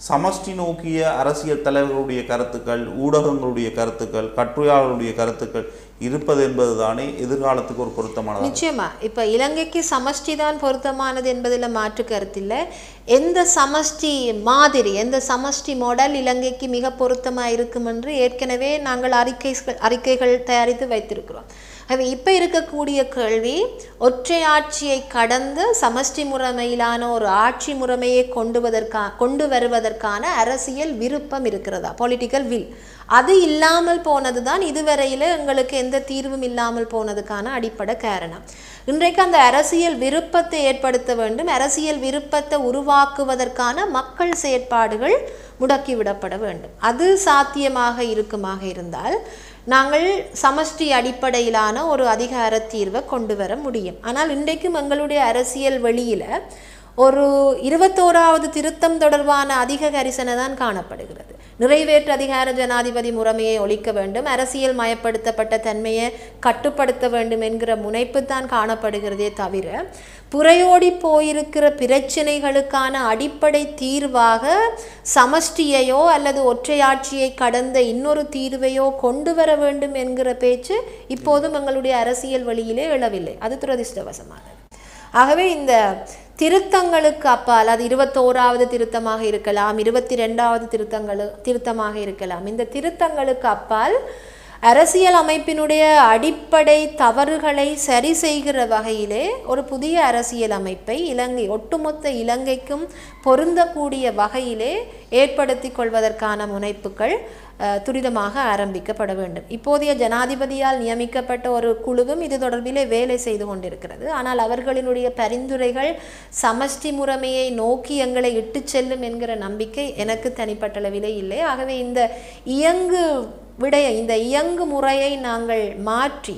சமஷ்டி நோக்கிய அரசியல் தலைவர்களுடைய கருத்துக்கள், ஊடகங்களுடைய கருத்துக்கள், கட்டுரையாளர்களுடைய கருத்துக்கள் இருப்பது என்பது தானே எதிர்காலத்துக்கு ஒரு பொருத்தமானது. நிச்சயமா இப்ப இலங்கைக்கு சமஷ்டி தான் பொருத்தமானது என்பதில் மாற்று கருத்தில்லை. எந்த சமஷ்டி மாதிரி, எந்த சமஷ்டி மாடல் இலங்கைக்கு மிக பொருத்தமா இருக்கும் என்று ஏற்கனவே நாங்கள் அறிக்கைகள் அறிக்கைகள் தயாரித்து வைத்திருக்கிறோம். ஆகவே இப்போ இருக்கக்கூடிய கேள்வி, ஒற்றை ஆட்சியை கடந்து சமஷ்டி முறைமையிலான ஒரு ஆட்சி முறைமையை கொண்டுவதற்கா கொண்டு வருவதற்கான அரசியல் விருப்பம் இருக்கிறதா, பொலிட்டிக்கல் வில். அது இல்லாமல் போனது தான் இதுவரையில் எங்களுக்கு எந்த தீர்வும் இல்லாமல் போனதுக்கான அடிப்படை காரணம். இன்றைக்கு அந்த அரசியல் விருப்பத்தை ஏற்படுத்த வேண்டும். அரசியல் விருப்பத்தை உருவாக்குவதற்கான மக்கள் செயற்பாடுகள் முடக்கிவிடப்பட வேண்டும். அது சாத்தியமாக இருக்குமாக இருந்தால் நாங்கள் சமஷ்டி அடிப்படையிலான ஒரு அதிகார தீர்வை கொண்டு வர முடியும். ஆனால் இன்றைக்கும் எங்களுடைய அரசியல் வெளியில் ஒரு இருபத்தோராவது திருத்தம் தொடர்பான அதிக கரிசனை தான் காணப்படுகிறது. நிறைவேற்று அதிகார ஜனாதிபதி முறைமையை ஒழிக்க வேண்டும், அரசியல் மயப்படுத்தப்பட்ட தன்மையை கட்டுப்படுத்த வேண்டும் என்கிற முனைப்பு தான் காணப்படுகிறதே தவிர, புறையோடி போயிருக்கிற பிரச்சனைகளுக்கான அடிப்படை தீர்வாக சமஷ்டியையோ அல்லது ஒற்றையாட்சியை கடந்த இன்னொரு தீர்வையோ கொண்டு வர வேண்டும் என்கிற பேச்சு இப்போதும் எங்களுடைய அரசியல் வழியிலே எழவில்லை. அது துரதிர்ஷ்டவசமானது. ஆகவே இந்த திருத்தங்களுக்கு அப்பால், அது இருபத்தோராவது திருத்தமாக இருக்கலாம், இருபத்தி ரெண்டாவது திருத்தங்களு திருத்தமாக இருக்கலாம், இந்த திருத்தங்களுக்கு அப்பால் அரசியல் அமைப்பினுடைய அடிப்படை தவறுகளை சரி செய்கிற வகையிலே ஒரு புதிய அரசியல் அமைப்பை இலங்கை ஒட்டுமொத்த இலங்கைக்கும் பொருந்தக்கூடிய வகையிலே ஏற்படுத்தி கொள்வதற்கான முனைப்புகள் துரிதமாக ஆரம்பிக்கப்பட வேண்டும். இப்போதைய ஜனாதிபதியால் நியமிக்கப்பட்ட ஒரு குழுவும் இது தொடர்பிலே வேலை செய்து கொண்டிருக்கிறது. ஆனால் அவர்களினுடைய பரிந்துரைகள் சமஷ்டி முறைமையை நோக்கி எங்களை இட்டு செல்லும் என்கிற நம்பிக்கை எனக்கு தனிப்பட்டளவிலே இல்லை. ஆகவே இந்த இயங்கு விடைய இந்த இயங்கு முறையை நாங்கள் மாற்றி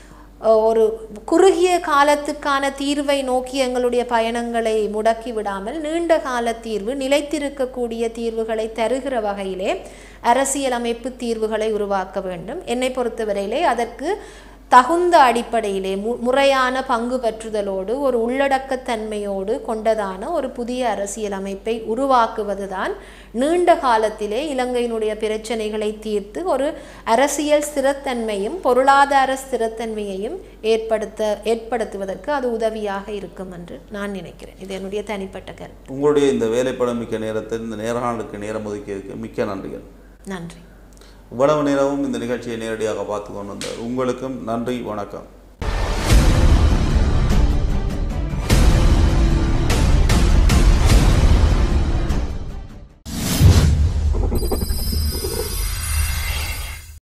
ஒரு குறுகிய காலத்துக்கான தீர்வை நோக்கி எங்களுடைய பயணங்களை முடக்கி விடாமல் நீண்ட கால தீர்வு, நிலைத்திருக்கக்கூடிய தீர்வுகளை தருகிற வகையிலே அரசியலமைப்பு தீர்வுகளை உருவாக்க வேண்டும். என்னை பொறுத்தவரையிலே அதற்கு தகுந்த அடிப்படையிலே மு முறையான பங்கு பற்றுதலோடு ஒரு உள்ளடக்கத்தன்மையோடு கொண்டதான ஒரு புதிய அரசியல் அமைப்பை உருவாக்குவதுதான் நீண்ட காலத்திலே இலங்கையினுடைய பிரச்சனைகளை தீர்த்து ஒரு அரசியல் ஸ்திரத்தன்மையும் பொருளாதார ஸ்திரத்தன்மையையும் ஏற்படுத்த ஏற்படுத்துவதற்கு அது உதவியாக இருக்கும் என்று நான் நினைக்கிறேன். இது என்னுடைய தனிப்பட்ட கருத்து. உங்களுடைய இந்த வேலைப்படம் மிக்க நேரத்தில் இந்த நேரங்களுக்கு நேரம் ஒதுக்கியதுக்கு மிக்க நன்றிகள். நன்றி. இவ்வளவு நேரமும் இந்த நிகழ்ச்சியை நேரடியாக பார்த்து கொண்டு வந்தார். உங்களுக்கும் நன்றி, வணக்கம்.